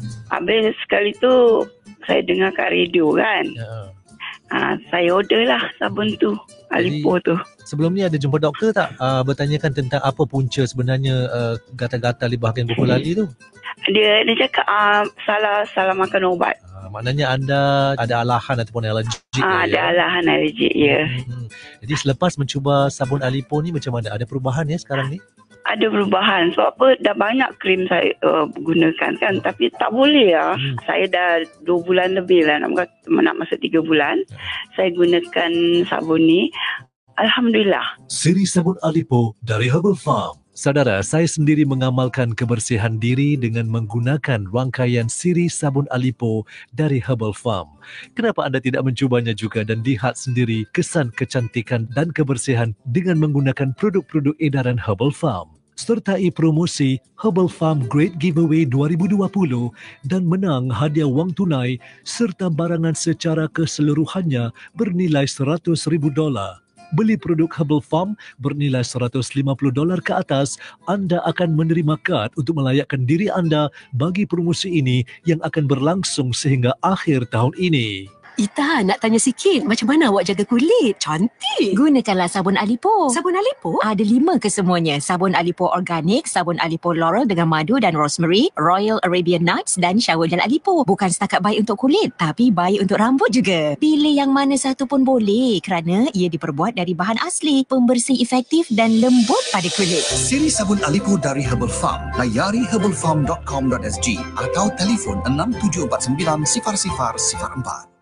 Habis sekali tu saya dengar kat radio kan. Ya. Ha, saya order lah sabun tu, Alipo tu. Sebelum ni ada jumpa doktor tak? Uh, bertanyakan tentang apa punca sebenarnya uh, gatal-gatal di bahagian buku lali tu? Dia dia cakap uh, salah salah makan ubat. Uh, maknanya anda ada alahan ataupun alergik Ah, lah, ada ya? alahan alergik ya. Hmm. Jadi selepas mencuba sabun Alipo ni macam mana? Ada perubahan ya sekarang ni? Ada perubahan sebab apa dah banyak krim saya uh, gunakan kan tapi tak boleh lah. Hmm. Saya dah dua bulan lebih lah nak, nak masuk tiga bulan. Saya gunakan sabun ni. Alhamdulillah. Siri sabun Alipo dari Herbal Farm. Saudara, saya sendiri mengamalkan kebersihan diri dengan menggunakan rangkaian siri sabun Alipo dari Herbal Farm. Kenapa anda tidak mencubanya juga dan lihat sendiri kesan kecantikan dan kebersihan dengan menggunakan produk-produk edaran Herbal Farm? Sertai promosi Herbal Farm Great Giveaway dua ribu dua puluh dan menang hadiah wang tunai serta barangan secara keseluruhannya bernilai seratus ribu dolar. Beli produk Herbal Farm bernilai seratus lima puluh dolar ke atas, anda akan menerima kad untuk melayakkan diri anda bagi promosi ini yang akan berlangsung sehingga akhir tahun ini. Ita, nak tanya sikit, macam mana awak jaga kulit? Cantik. Gunakanlah sabun Alipo. Sabun Alipo? Ada lima kesemuanya. Sabun Alipo Organik, sabun Alipo Laurel dengan madu dan rosemary, Royal Arabian Nights dan Shower Gel Alipo. Bukan setakat baik untuk kulit, tapi baik untuk rambut juga. Pilih yang mana satu pun boleh kerana ia diperbuat dari bahan asli, pembersih efektif dan lembut pada kulit. Siri sabun Alipo dari Herbal Farm. Layari herbal farm dot com dot s g atau telefon enam tujuh empat sembilan sifar sifar sifar empat.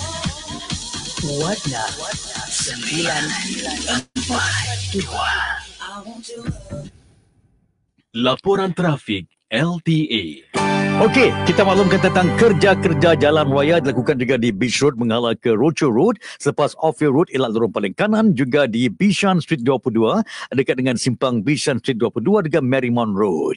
Warna sembilan empat dua. Laporan trafik L T A. Okey, kita maklumkan tentang kerja-kerja jalan raya dilakukan juga di Beach Road mengalah ke Rochor Road, selepas Ophir Road elak lorong paling kanan, juga di Bishan Street dua puluh dua dekat dengan simpang Bishan Street dua puluh dua dengan Marymount Road.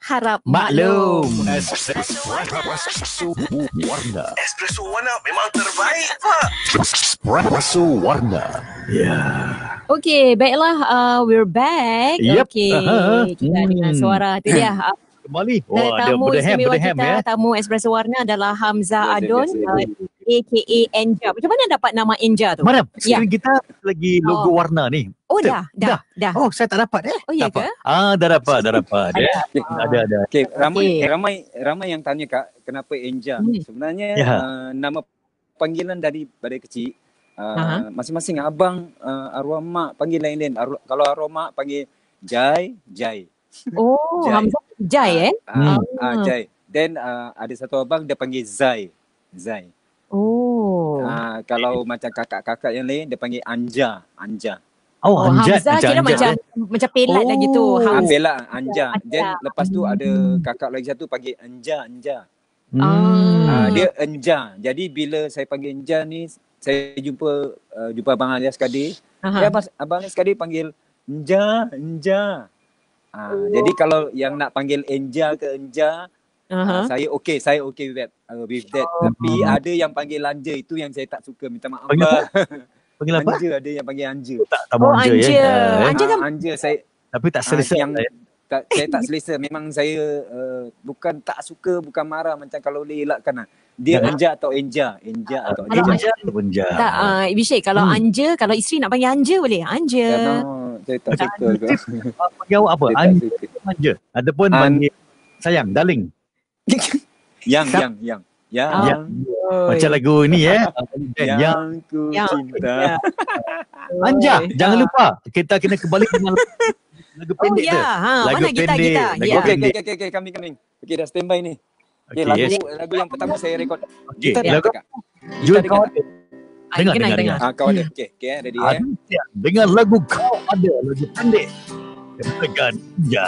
harap Maklum. maklum. Espresso warna. Espresso warna memang terbaik, Pak. Espresso warna. Ya. Okey, baiklah, uh, we're back. Yep. Okey, Aha. kita Hmm. dengar suara tu dia. Uh, Kembali. Dan Wah, ada tamu berdehem, istimewa berdehem kita, ya. tamu Espresso Warna adalah Hamzah Biasa, Adon, biasa. uh, A K A Enja. Macam mana dapat nama Enja tu? Mariam, Ya. skrin kita lagi logo Oh. warna ni. Oh, Betul? dah, dah, dah. Oh, saya tak dapat eh. Oh, ya Dapat. ke? Ah, dah dapat, dah dapat. Ada. Ya. Ada, ada. Okay, ramai Okey. ramai ramai yang tanya Kak, kenapa Enja? Hmm. Sebenarnya Ya. uh, nama panggilan dari dari kecil. Uh, Aha. masing-masing abang, uh, arwah mak panggil lain-lain. Arwah, kalau arwah mak panggil Jai, Jai. Oh, Jai. Hamzah Jai eh? Ah, Hmm. ah, Jai. Then uh, ada satu abang dia panggil Zai. Zai. Oh. Ah, kalau macam kakak-kakak yang lain dia panggil Anja, Anja. Oh, Oh, Anjat. Hamzah kira Anjat, macam eh. macam pelat dah gitu. Oh. Ah, Hamzah. Bella, Anja. Anja. Then lepas tu ada Hmm. kakak lagi satu panggil Anja, Anja. Hmm. Ah, dia Enja. Jadi bila saya panggil Enja ni, saya jumpa uh, jumpa abang Alias Kadir. Aha. Dia abang, abang Alias Kadir panggil Enja, Enja. Ah, jadi kalau yang nak panggil Enja ke Enja, Aha. ah, saya okey, saya okey with that. Uh, with that. Tapi ada yang panggil Anja, itu yang saya tak suka, minta maaf. Panggil apa? Abang. Panggil apa? Anja, ada yang panggil Anja. Tak Oh, tamu Anja Anja. ya. Ah, Anja kan Ah, Anja saya Tapi tak ah, selesa. yang eh. tak, saya tak selesa. Memang saya uh, bukan tak suka, bukan marah macam kalau boleh elakkan lah. Dia Jangan. Anja atau Enja, Enja atau Kalau Enja. Anja atau Anja. tak, uh, Ibishik, kalau Hmm. Anja, kalau isteri nak panggil Anja boleh? Anja. Ya, no, saya tak suka ke. Ah, Panggil awak apa? Saya tak Anja, suka. Anja. Ataupun An- panggil sayang, darling. Yang, yang, yang. Yang, Oh. Ya. Macam lagu ni ya. yang, Yang ku Yang. cinta. Anja, Oi. jangan Ah. lupa kita kena kembali dengan lagu Oh pendek ya, tu. ha, Lagu mana gitar pendek, kita? lagu Ya. Okey, pendek. okey, okey, okey, kami, kami. Okey, dah standby ni. Okey, Okey, lagu yes. lagu yang pertama saya rekod. Okey, Gitar dia lagu Kak. Jul Gitar dia kau Kak. ada. Ah, Dengar, dengar, dengar, dengar. Ah, kau ada. Okey, okey, eh, ready eh. Aduh, siap. Dengan lagu kau ada, lagu pendek. Dengan ya.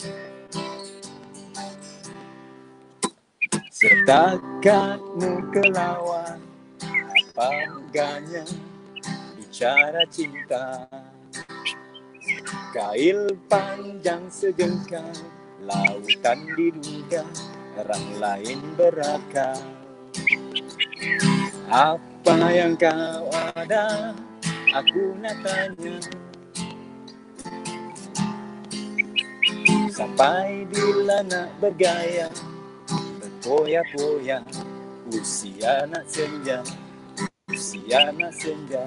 Setakatmu kelawan apa enggaknya bicara cinta. Kail panjang sejengkal, lautan diduga, orang lain berakal. Apa yang kau ada, aku nak tanya. Sampai bila nak bergaya, berpoya-poya, usia nak senja, usia nak senja.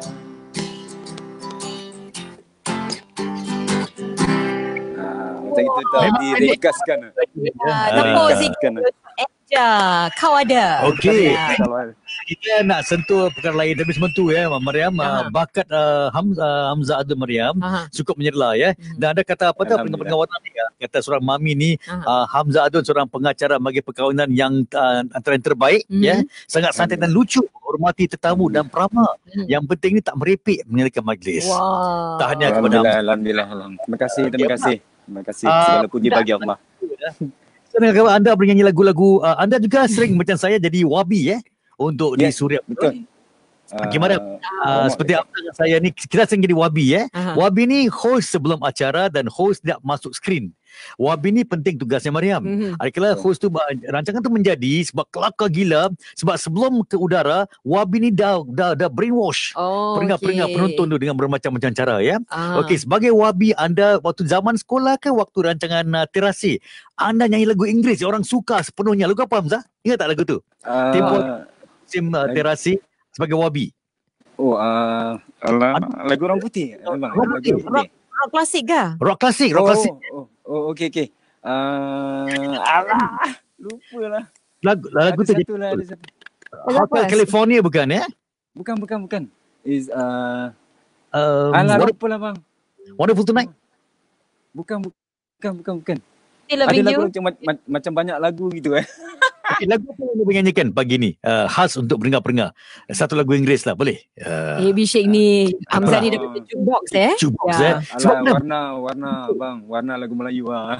Ah, macam itu tau, Memang diregaskan. Ah, tepuk Ah. sikit untuk Enja. Kau ada. Okey. Ya. Kalau Kita nak sentuh perkara lain tapi sementu ya Mariam. Aha. Uh, bakat uh, Hamzah, Hamzah Adun Mariam Aha. cukup menyerlah ya. Hmm. Dan ada kata apa tu Alhamdulillah. pendengar warna ni ya. Kata seorang mami ni Aha. uh, Hamzah Adun seorang pengacara bagi perkahwinan yang uh, antara yang terbaik Mhm. ya. Sangat santai dan lucu, hormati tetamu dan peramah. Mhm. Yang penting ni tak merepek menyalakan majlis. Wah. Tahniah kepada Alhamdulillah, Alhamdulillah, Alhamdulillah. Terima kasih, terima kasih. Terima kasih. Ah, Segala puji dah. bagi Allah. Saya dengar kawan anda bernyanyi lagu-lagu uh, anda juga sering macam saya jadi wabi ya untuk di Yes, Suria. betul. Gimana? Uh, seperti apa dengan saya ni kita sering jadi wabi ya. Aha. Wabi ni host sebelum acara dan host tidak masuk skrin. Wabi ni penting tugasnya Mariam. Mhm. Adakala host tu rancangan tu menjadi sebab kelakar gila sebab sebelum ke udara Wabi ni dah dah, dah brainwash Oh, peringat-peringat okey. penonton tu dengan bermacam-macam cara ya. Ah. Okey, sebagai Wabi anda waktu zaman sekolah ke waktu rancangan uh, terasi anda nyanyi lagu Inggeris orang suka sepenuhnya. Lagu apa Hamzah? Ingat tak lagu tu? Uh, Tempoh musim uh, terasi sebagai Wabi. Oh, uh, alah, lagu orang putih. Memang, Orang lagu putih. orang putih. Rock klasik ke? Rock klasik, rock Oh, klasik. oh, oh, okey, okey. Uh, alah, lupalah. Lagu lagu Ada tu satu lah, ada satu. Hotel California bukan ya? Bukan, bukan, bukan. Is, uh, Um, alah, Wonder- lupalah bang. Wonderful Tonight. Bukan, bukan, bukan, bukan. Still Ada loving lagu you. macam, ma- macam banyak lagu gitu eh. Okay, lagu apa yang dia nyanyikan pagi ni? Uh, khas untuk pendengar-pendengar. Satu lagu Inggeris lah, boleh? Uh, Eh, Bishik ni, Hamzah ni Apalah. dah betul jukebox eh. Jukebox Ya. eh. Sebab Alah, dah warna, warna bang. Warna lagu Melayu ah.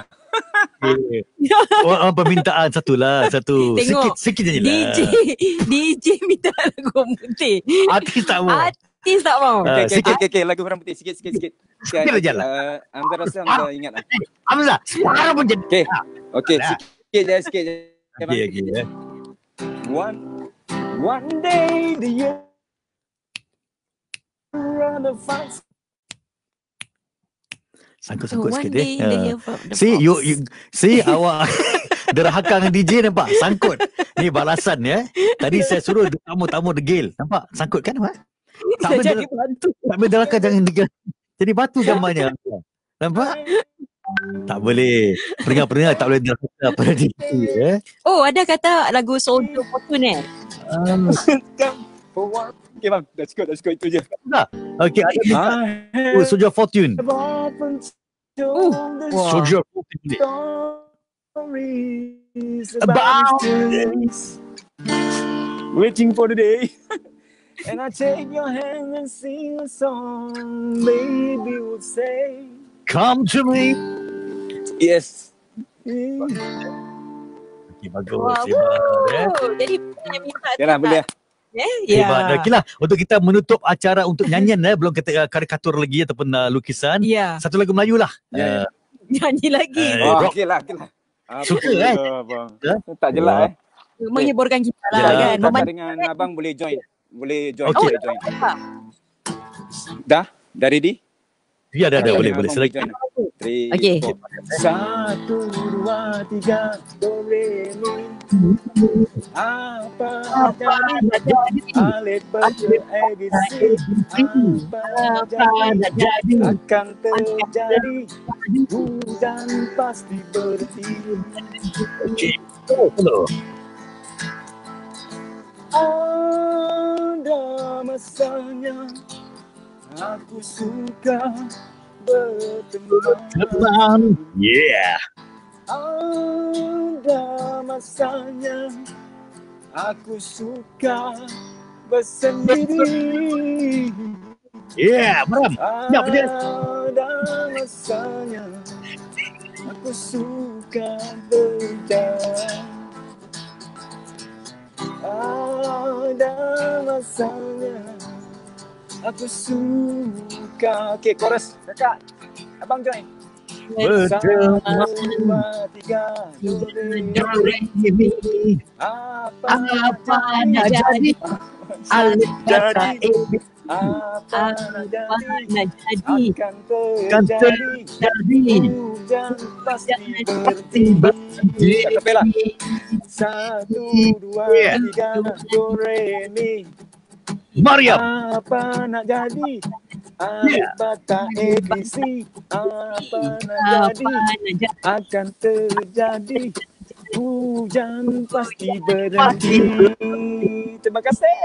oh, oh, permintaan satu lah. Satu. Tengok, Sikit, sikit je D J, lah. D J minta lagu orang putih. Artis tak mau. Artis tak mau. Ah, Okey, okey, sikit. okey, okey, lagu orang putih. Sikit, sikit, sikit. Sikit aja lah. Uh, Hamzah rasa Hamzah ingat lah. Hamzah, suara pun jadi. Okey. Okey, Dah. sikit je, sikit je. Okey, okey. Eh. One, one day the year run the fast. Sangkut-sangkut One sikit day eh. the Ah. year from the See, you, Fox. you see awak derhaka dengan D J nampak? Sangkut. Ni balasan ya. Tadi saya suruh tamu-tamu degil. Nampak? Sangkut kan? Ha? Tak Saya boleh jadi der- bantu. tak boleh derhaka jangan degil. Jadi batu gambarnya. Nampak? Tak boleh. Pendengar-pendengar tak boleh derhaka pada D J ya. Oh, ada kata lagu Soldier Fortune eh? Um, For one. Okey bang, dah cukup, dah cukup itu je. Okey, ada minta I oh, Soldier Fortune. have often Oh, told the wah. Soldier Fortune. stories About about this, waiting for the day. And I take your hand and sing a song, baby would say, Come to me. yes. Okey, bagus. Wah, Hebat, eh. wuh. Jadi punya minta Yalah, boleh. eh? Hebat. Ya. Okeylah, untuk kita menutup acara untuk nyanyian eh, belum kita uh, karikatur lagi ataupun uh, lukisan. Ya. Satu lagu Melayu lah. Ya, ya. Nyanyi lagi. Eh, Oh, rock. okeylah, okeylah. Apa Suka, eh? abang? Ya? Tak jelak eh. Menghiburkan kita lah Ya. kan. Kakak Memang dengan abang boleh join. Boleh join, Okey. boleh join. Dah? Dah ready? Ya, dah, dah. Okey. Boleh, Abang boleh. Silakan. join. Three, Okey. four. Satu, dua, tiga, do, re, mi. Apa jadi? Alif, baca, A, B, C. Apa jadi? Akan terjadi. Hujan pasti berhenti. Okey. Oh, hello. Ada masanya aku suka berteman. Teman. Yeah. Ada masanya aku suka bersendiri. Yeah, Maram. Ya, betul. Ada masanya aku suka berjalan. Ada masanya aku suka. Okey, chorus. Kakak, abang join. Satu, dua, tiga, do, re, mi. Apa Apa jadi? nak jadi? Alif kata jadi. Apa nak jadi? nak jadi? Akan Kan terjadi. terjadi. Hujan pasti Pasti berhenti. berhenti. Akapela. Satu, dua, Yeah. tiga, do, re, mi. Mariam. Apa nak jadi? Alif, bata, A, B, C. Apa nak Apa jadi? nak jadi? Akan terjadi. Hujan pasti berhenti. Terima kasih.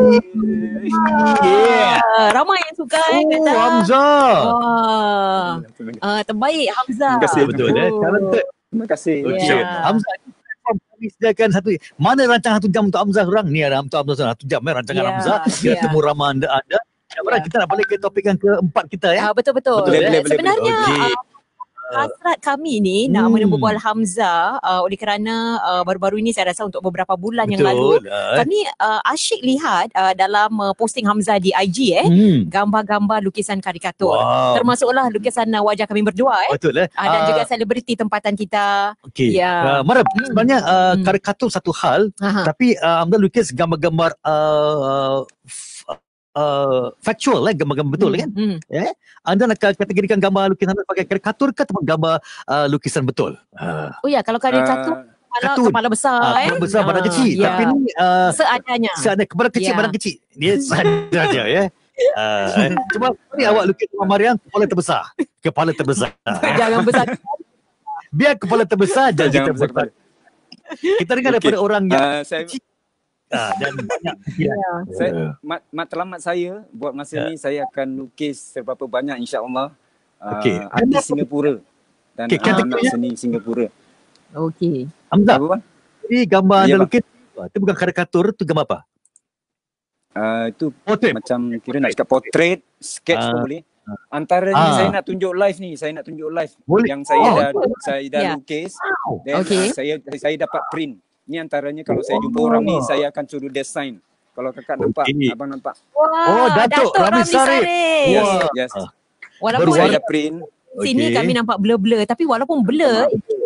Yeah. Ah, ramai yang suka eh Oh, kata. Hamzah. Wah. Ah, terbaik Hamzah. Terima kasih. Betul eh. Talented. Terima kasih. Okey. Yeah. Hamzah kami sediakan satu. Mana rancangan satu jam untuk Hamzah orang? Ni ada untuk Hamzah satu jam eh rancangan Ya, Hamzah. Kita ya. temu ramai anda anda. Ya, Ya. kita nak balik ke topik yang keempat kita ya. Ah, betul betul. Betul, boleh, boleh, Sebenarnya boleh. ah, hasrat kami ni nak Hmm. menemui Bual Hamzah uh, oleh kerana uh, baru-baru ini saya rasa untuk beberapa bulan yang lalu Betul. ah, eh. kami uh, asyik lihat uh, dalam uh, posting Hamzah di I G eh Hmm. gambar-gambar lukisan karikatur. Wow. Termasuklah lukisan uh, wajah kami berdua eh. Betul eh. Uh, dan Ah, juga selebriti tempatan kita. okey. Ya. Uh, Marab, Hmm. sebenarnya uh, Hmm. karikatur satu hal, Aha. tapi uh, Hamzah lukis gambar-gambar uh, f- uh, factual eh, gambar-gambar betul kan? Hmm. Anda nak kategorikan gambar lukisan anda sebagai karikatur ke atau gambar uh, lukisan betul? Uh, Oh ya, kalau karikatur Ah, kepala, kartun. kepala besar uh, eh. kepala besar badan Ah, kecil. ya. Tapi ni uh, Seadanya. seadanya kepala kecil Ya. badan kecil. Dia sahaja ya. Uh, eh. Cuma ni awak lukis Mama Mariam kepala terbesar. Kepala terbesar. Jangan besar. Biar kepala terbesar jangan kita Jangan besar besar. Kita dengar Okey. daripada orang yang Ah, saya kecil ah, dan banyak pikiran. Ya. saya mat, matlamat saya buat masa Ya. ni saya akan lukis seberapa banyak insya-Allah. Uh, Okey. artis Singapura dan Okey, uh, kategorinya- anak seni Singapura. Okey. Hamzah, Apa bang? jadi gambar Ya, anda bang. lukis itu bukan karikatur, itu gambar apa? Uh, itu Portrait. macam kira nak cakap portrait, sketch Ah. pun boleh. Antara ni Ah. saya nak tunjuk live ni, saya nak tunjuk live Boleh. yang saya Oh. dah saya dah Ya. lukis. Wow. Dan Okey. uh, saya saya dapat print. Ni antaranya kalau saya jumpa orang ni saya akan suruh design. Kalau kakak nampak, Okey. abang nampak. Wah, Oh, Datuk Ramli Sarip. Yes, Wah. yes. Ah. Walaupun Baru saya Berwarna- dah print. sini Okey. kami nampak blur-blur tapi walaupun blur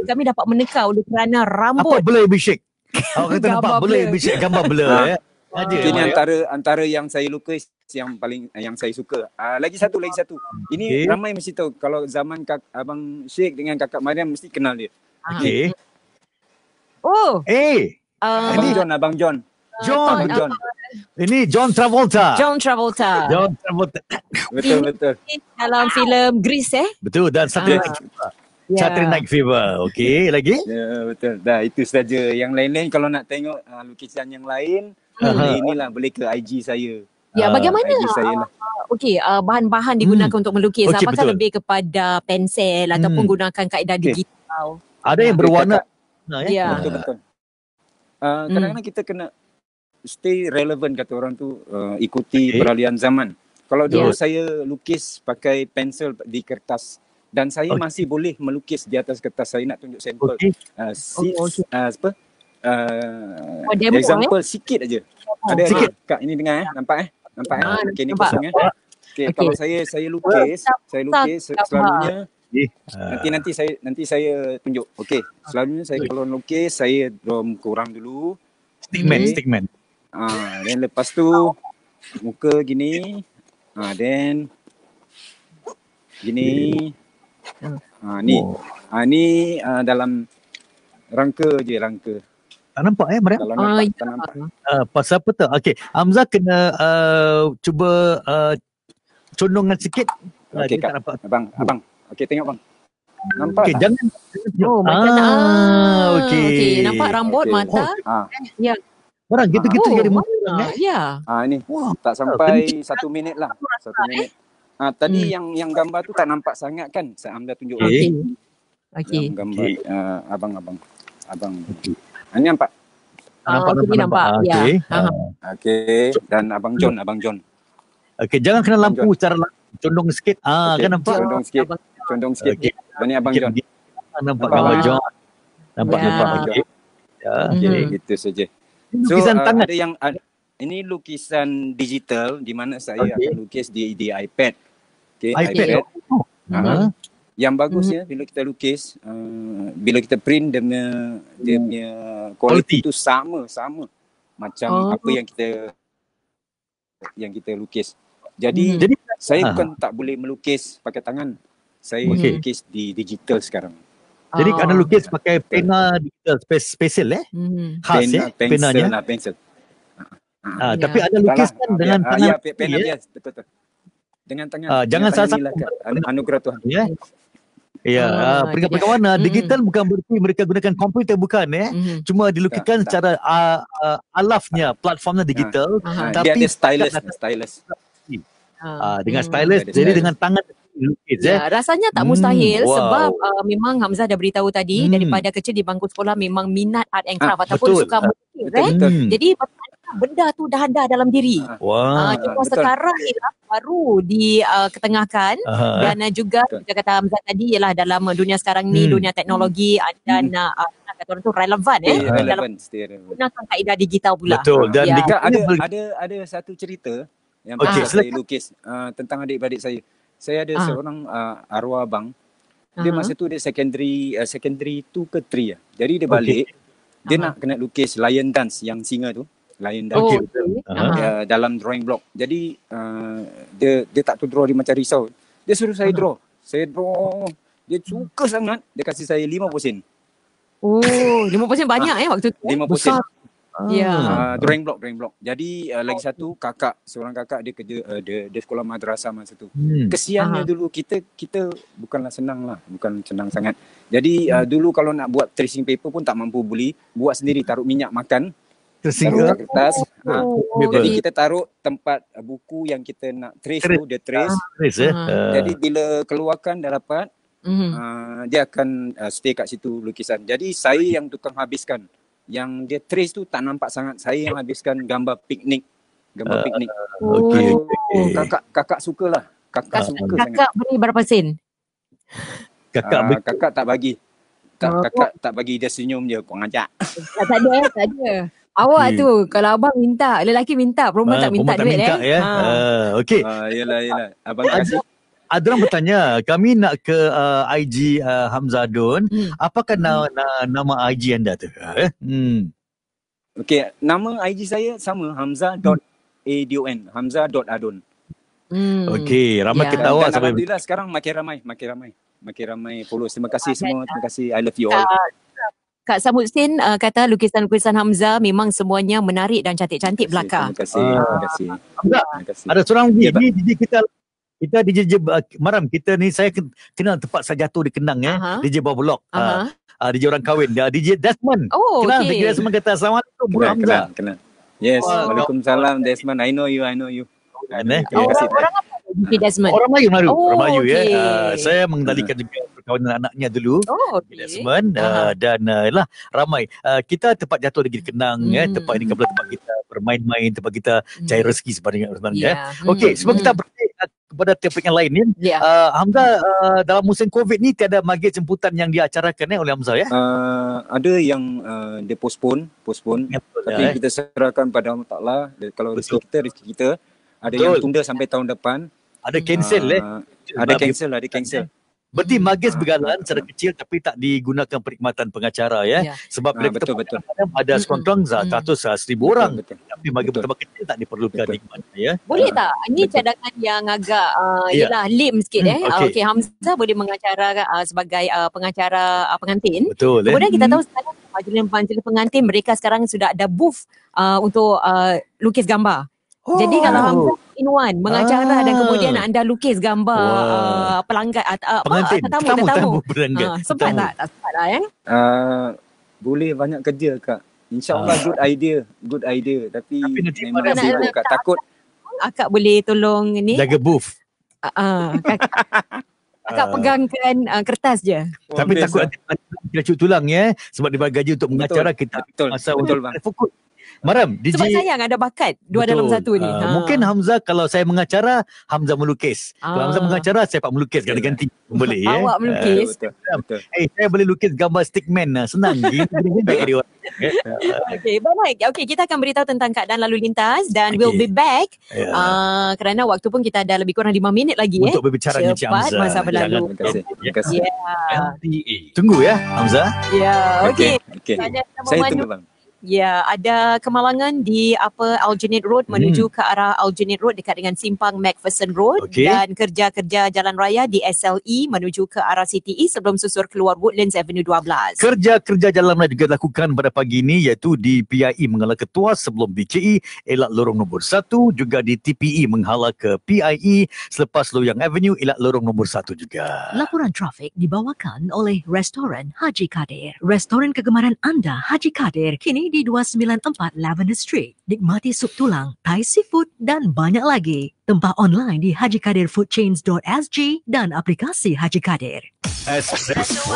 kami dapat meneka oleh kerana Apa rambut. blur Abhishek? Awak kata nampak Gambar blur blur. Abhishek, gambar blur Ha. ya. Ada Ini Maria. antara antara yang saya lukis yang paling yang saya suka. Ah, lagi satu, lagi satu. Ini Okey. ramai mesti tahu. Kalau zaman kak, Abang Syek dengan Kakak Mariam mesti kenal dia. Okey. Oh, Eh, uh, Abang John, Abang John. John. Abang John. Ini John Travolta. John Travolta. John Travolta. Betul, betul. Dalam filem Grease eh. Betul, dan Saturday Ah. Night Fever. Ya. Saturday Night Fever. Okey, lagi? Ya, betul. Dah, itu saja. Yang lain-lain kalau nak tengok uh, lukisan yang lain, Aha. boleh inilah, boleh ke I G saya. Ya, Ah, bagaimana I G saya lah. okey, uh, bahan-bahan digunakan Hmm. untuk melukis? Okey, Apakah betul. lebih kepada pensel ataupun Hmm. gunakan kaedah Okey. digital? Ada yang Okey, berwarna. kakak. Nah, ya. Ya. Betul, betul. Uh, kadang-kadang kita kena stay relevant kata orang tu, uh, ikuti Okey. peralihan zaman. Kalau dulu Ya. saya lukis pakai pensel di kertas dan saya Okey. masih boleh melukis di atas kertas. Saya nak tunjuk sampel. Okey. Uh, si, Oh, okey. uh, apa? Uh, Oh, demo, example sikit aja. Ada Sikit. sikit. Kak, ini dengar eh. Nampak eh? Nampak eh? Ah, Okey, ni nampak. kosong eh. Okey, Okey. kalau saya saya lukis, saya lukis Nampak. selalunya Eh, nanti nanti saya nanti saya tunjuk. Okey, selalunya saya kalau lukis saya draw muka orang dulu. stickman, Okey. stickman. Ah, then lepas tu muka gini. Ah, then gini. Ah, ni. Oh. Ah, ni ah, dalam rangka je, rangka. Tak nampak eh, Mariam? Kalau Ah, nampak, ya. tak nampak. Uh, pasal apa tak? Okey, Hamzah kena uh, cuba uh, condongan sikit. Uh, Okey, dia tak Kak. nampak. Abang, abang. Okey, tengok bang. Nampak Okey, tak? jangan. Oh, macam nak. ah, Okey. okey. Nampak rambut, Okey. mata. Ah, Barang gitu-gitu Oh, jadi muka mana? orang eh. Ya. ah ni. Wah, Tak sampai satu minit lah. Satu minit. Ah, tadi Hmm. yang yang gambar tu tak nampak sangat kan? Saya Amda tunjuk. Okey. Okey. Okey. Yang gambar Okey. uh, abang-abang. Abang. Ah, ni nampak? Ah, nampak, okey, nampak, nampak. nampak. Ya. Okey. Aha. Okey. Dan Abang John, Abang John. Okey, jangan kena Abang lampu John. secara langsung. Condong sikit. Ah, Okey. kan nampak? Condong sikit. Abang- Condong sikit. Okey. Dan ni Abang Okey, John. begini. Ah, nampak Nampak. gambar John. Nampak, Ya. nampak. Okey. Ya. Okey, Mhm. gitu saja. Ini So, lukisan uh, tangan. ada yang ada, ini lukisan digital di mana saya Okey. akan lukis di di iPad. Okey, iPad. iPad. Oh. Ah. Ah. Yang bagusnya bila kita lukis, uh, bila kita print dia punya dia punya quality Quality. tu sama sama macam Oh. apa yang kita yang kita lukis. Jadi Mhm. Jadi saya Ah. bukan tak boleh melukis pakai tangan. Saya Okey. lukis di digital sekarang. jadi Ah. anda lukis pakai pena digital space spesial eh? Mhm. Khas Pena, eh pensel penanya. lah, pensel. Ah, Ya. tapi anda Tak lah. lukiskan Ah, dengan biar- ah, tangan ya, pe- kiri, pena eh? bias, betul betul. Dengan tangan. Ah, dengan jangan tangan salah inilah satu. Kak, anu- anugerah Tuhan. Ya. Ya, Ah, ah, peringkat jadi- bagaimana? Mm-mm. Digital bukan berarti mereka gunakan komputer bukan eh? Mhm. Cuma dilukiskan Tak, tak. secara uh, uh, alafnya, platformnya digital. Aha. Ah, Tapi dia ada stylus, tak- stylus. Uh, dengan Hmm. stylus, Ada jadi stylus. dengan tangan lukis eh. Ya, rasanya tak Hmm, mustahil wow. sebab uh, memang Hamzah dah beritahu tadi Hmm. daripada kecil di bangku sekolah memang minat art and craft Ah, ataupun betul. suka melukis Betul eh. betul. Hmm. Jadi benda tu dah ada dalam diri. Ah, Wah. Ah, cuma betul. sekarang ialah baru diketengahkan Aha. dan uh, juga Betul. kita kata Hamzah tadi ialah dalam uh, dunia sekarang ni, Hmm. dunia teknologi uh, dan uh, uh, kata orang tu relevan eh Stay Ah. dalam relevant, stay relevant. gunakan kaedah digital pula. Betul. Dan Ya. digital Kak, ada boleh- ada ada satu cerita yang Okey, pasal saya silakan. lukis uh, tentang adik-beradik saya. Saya ada Ah. seorang uh, arwah abang. Dia Aha. masa tu dia secondary uh, secondary two ke three lah. Jadi dia balik, dia Aha. nak kena lukis lion dance yang singa tu, lion dance. Oh, Okey, okey. Aha. Aha. uh, dalam drawing block. Jadi uh, dia dia tak tahu draw, dia macam risau. Dia suruh saya draw. Saya draw. Dia suka sangat. Dia kasih saya lima puluh sen. Oh, lima peratus banyak eh waktu tu. lima puluh sen. Besar. Ya. Uh, drawing block, drawing block. Jadi uh, lagi satu kakak, seorang kakak dia kerja uh, dia, dia sekolah madrasah masa tu. Hmm. Kesiannya Aha. dulu kita kita bukanlah senang lah, bukan senang sangat. Jadi uh, dulu kalau nak buat tracing paper pun tak mampu beli, buat sendiri, taruh minyak makan, taruh Tersinggung. kat kertas. Ha. Oh, Jadi okey. kita taruh tempat uh, buku yang kita nak trace Trace. tu, dia trace. Trace eh. Aha. Ah. Jadi bila keluarkan dah dapat, Mhm. uh, dia akan uh, stay kat situ lukisan. Jadi saya yang tukang habiskan. Yang dia trace tu tak nampak sangat. Saya yang habiskan gambar piknik. Gambar Ah, piknik. Okey. Oh. okey. Kakak kakak sukalah. Kakak Kak- suka sangat. Kakak beri berapa sen? Kakak Ah, ber- kakak tak bagi. Tak, Oh. kakak tak bagi, dia senyum je. Kau ngajak. Tak, tak ada eh, tak ada. Awak Okey. tu, kalau abang minta, lelaki minta, perempuan Ah, tak minta perempuan duit minta eh. ya. Ha. Ah, okey. Ah, yelah, yelah. Abang kasih. ada orang bertanya, kami nak ke uh, I G uh, Hamzah Adon. Hmm. Apakah na- na- nama I G anda tu? Eh? Hmm. Okey, nama I G saya sama, hamzah.adon. Hamzah.adon. Hmm. Okey, ramai Ya. kita awak Dan sampai alhamdulillah sekarang makin ramai, makin ramai. Makin ramai followers. Terima kasih semua. Terima kasih. I love you all. Kak, Kak Samudin uh, kata lukisan-lukisan Hamzah memang semuanya menarik dan cantik-cantik belaka. Terima kasih. Terima kasih. Hamzah, Terima kasih. ada seorang Ya, ni, ni kita kita D J Jeb- uh, Maram, kita ni saya ken- kenal tempat saya jatuh di Kenang ya. Aha. D J bawah blok. Aha. Uh, uh, D J orang kahwin. Uh, D J Desmond. Oh, Kenal okey. D J Desmond kata Assalamualaikum Bro Kenal, Hamzah. kenal, kenal. Yes. Wah, Waalaikumsalam Desmond. I know you. I know you. I know eh? you. Terima Orang, kasih. orang apa D J Desmond? Orang Melayu Melayu. Oh, orang Melayu okey. ya. Uh, saya mengendalikan juga perkawinan anaknya dulu. Oh, D J okey. Desmond uh, Aha. dan uh, lah ramai. Uh, kita tempat jatuh di Kenang Hmm. ya. Tempat ini kebetulan tempat kita bermain-main, tempat kita cari rezeki sebenarnya sebenarnya. Ya. Ya. Okey, Hmm, sebelum hmm. kita berbalik uh, kepada topik yang lain ni, Ya. uh, Hamzah uh, dalam musim Covid ni tiada magnet jemputan yang diacarakan eh, oleh Hamzah ya. Uh, ada yang uh, dia postpone, postpone. Ya, betul, Tapi ya, eh. kita serahkan pada Allah Taala. Kalau rezeki Betul. kita, rezeki kita. Ada Betul. yang tunda sampai tahun depan. Ada cancel eh. Uh, ada cancel, ada cancel. Berarti magis Ah, bergalan ah, secara kecil tapi tak digunakan perkhidmatan pengacara ya. Ya. Sebab Ah, bila kita betul, betul. kadang ada Mm-mm. sekurang-kurang Mm. seratus seribu orang. Betul, betul. Tapi magis Betul. bertambah kecil tak diperlukan Betul. nikmat ya. Boleh tak? Ini Betul. cadangan yang agak uh, Ya. yelah lim sikit Hmm, eh. okey. Uh, Okey, Hamzah boleh mengacara uh, sebagai uh, pengacara uh, pengantin. Betul eh. Kemudian kita Hmm. tahu sekarang majlis-majlis pengantin mereka sekarang sudah ada booth uh, untuk uh, lukis gambar. Oh. Jadi kalau Hamzah in one mengacara Ah. dan kemudian anda lukis gambar Wah. uh, pelanggan uh, Pengantin, tetamu tetamu, tetamu. tetamu pelanggan. Ha, sempat Tetamu. tak? Tak sempat lah eh. Uh, boleh banyak kerja Kak. InsyaAllah Ah. good idea. Good idea. Tapi, Tapi nanti memang pada- sibuk Kak. Takut. Akak boleh tolong ni. Jaga booth. Uh, uh, akak, akak Ah. pegangkan uh, kertas je. Tapi Boleh, takut Sah. nanti kita cuci tulang ya. Sebab dia bagi gaji untuk mengacara kita. Betul. Masa Betul, untuk bang. fokus. Maram, D J Sebab sayang ada bakat dua dalam Betul. satu ni. Ah, Mungkin Hamzah kalau saya mengacara, Hamzah melukis. Kalau Ah. Hamzah mengacara, saya pak melukis. Ganti-ganti boleh ya. Awak melukis. Betul. Betul. Eh, saya boleh lukis gambar stickman lah. Senang. Gini-gini baik dia orang. Okey, baik. Okey, kita akan beritahu tentang keadaan lalu lintas dan Okey. we'll be back. Ya. Uh, kerana waktu pun kita ada lebih kurang lima minit lagi eh. Untuk berbicara dengan Cik Cepat Hamzah. masa berlalu. Terima kasih. Terima kasih. Ya. L T A. Tunggu ya, Hamzah. Ya, okey. Okey. Ada Saya memandu- tunggu bang. Ya, ada kemalangan di apa Aljunied Road Hmm. menuju ke arah Aljunied Road dekat dengan simpang Macpherson Road Okey. dan kerja-kerja jalan raya di S L E menuju ke arah C T E sebelum susur keluar Woodlands Avenue dua belas. Kerja-kerja jalan raya juga dilakukan pada pagi ini iaitu di P I E menghala ke Tuas sebelum di C I elak lorong nombor satu, juga di T P E menghala ke P I E selepas Loyang Avenue elak lorong nombor satu juga. Laporan trafik dibawakan oleh Restoran Haji Kadir. Restoran kegemaran anda Haji Kadir kini di dua sembilan empat Lavender Street. Nikmati sup tulang, Thai seafood dan banyak lagi. Tempah online di haji kadir food chains dot s g dan aplikasi Haji Kadir. Espresso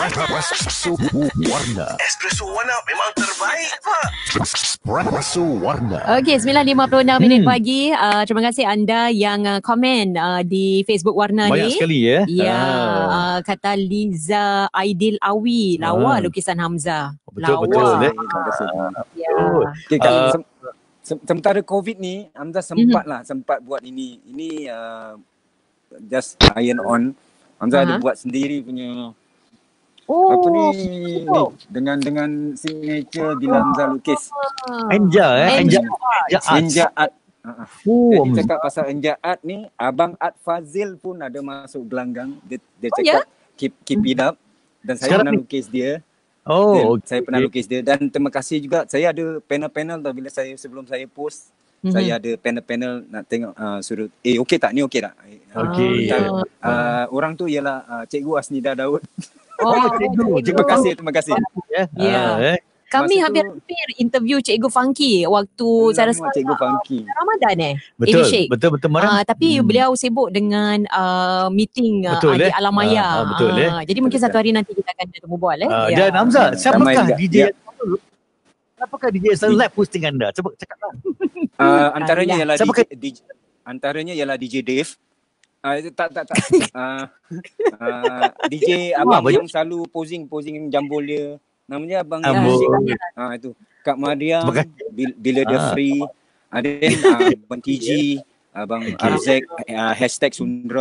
Warna. Espresso Warna memang terbaik pak. Espresso Warna. Okey, sembilan lima puluh enam minit Hmm. pagi. Uh, terima kasih anda yang uh, komen uh, di Facebook Warna Banyak ni. sekali ya. Ya, Ah. uh, kata Liza Aidil Awi, lawa Ah. lukisan Hamzah. Betul, lawa. betul, eh. Terima kasih. Ya. Okay, Kak, Ah. sem- sem- sementara COVID ni, Hamzah sempat lah, sempat buat ini. Ini uh, just iron on. Hamzah ada Aha. buat sendiri punya Oh, apa ni, ni dengan dengan signature bila Hamzah lukis. Enja eh, Enja. Enja Arts. Enja Art. Uh-huh. Oh, Jadi cakap pasal Enja Art ni, Abang Art Fazil pun ada masuk gelanggang. Dia, dia Oh, cakap keep keep it up. Dan saya Sekarang pernah ni- lukis dia. Oh, Dan okey. saya pernah lukis dia. Dan terima kasih juga. Saya ada panel-panel tau bila saya sebelum saya post. Mhm. Saya ada panel-panel nak tengok uh, suruh eh okey tak ni okey tak. Okey. Uh, uh, orang tu ialah uh, Cikgu Asnida Daud. Oh, cikgu. Terima kasih, terima kasih. Ya. Ya. Ah, eh. Kami Masa tu- hampir-hampir interview Cikgu Funky waktu saya rasa Alamak, Cikgu Funky. Ramadan eh. Betul, Eddie Sheikh. betul, betul, Maram. Ah, tapi Hmm. beliau sibuk dengan uh, meeting uh, Betul, di eh? Alam Maya. Ah, ah, betul, eh? Jadi mungkin Betul. satu hari nanti kita akan bertemu bual eh. Ah, Ya. Dan Hamzah, siapakah juga. D J Ya. yang selalu Siapakah D J yang selalu live posting anda? Cuba cakaplah. Uh, antaranya Ah, ialah Siapa D J, D J antaranya ialah D J Dave. Uh, tak tak tak. uh, uh, D J abang banyak. yang selalu posing posing jambul dia. Namanya abang Ambul. Asyik. Ah itu. Kak Mariam Terima kasih. bila, bila dia Ah. free. Ada uh, abang T G, abang Okay. Arzek, uh, hashtag Sundram.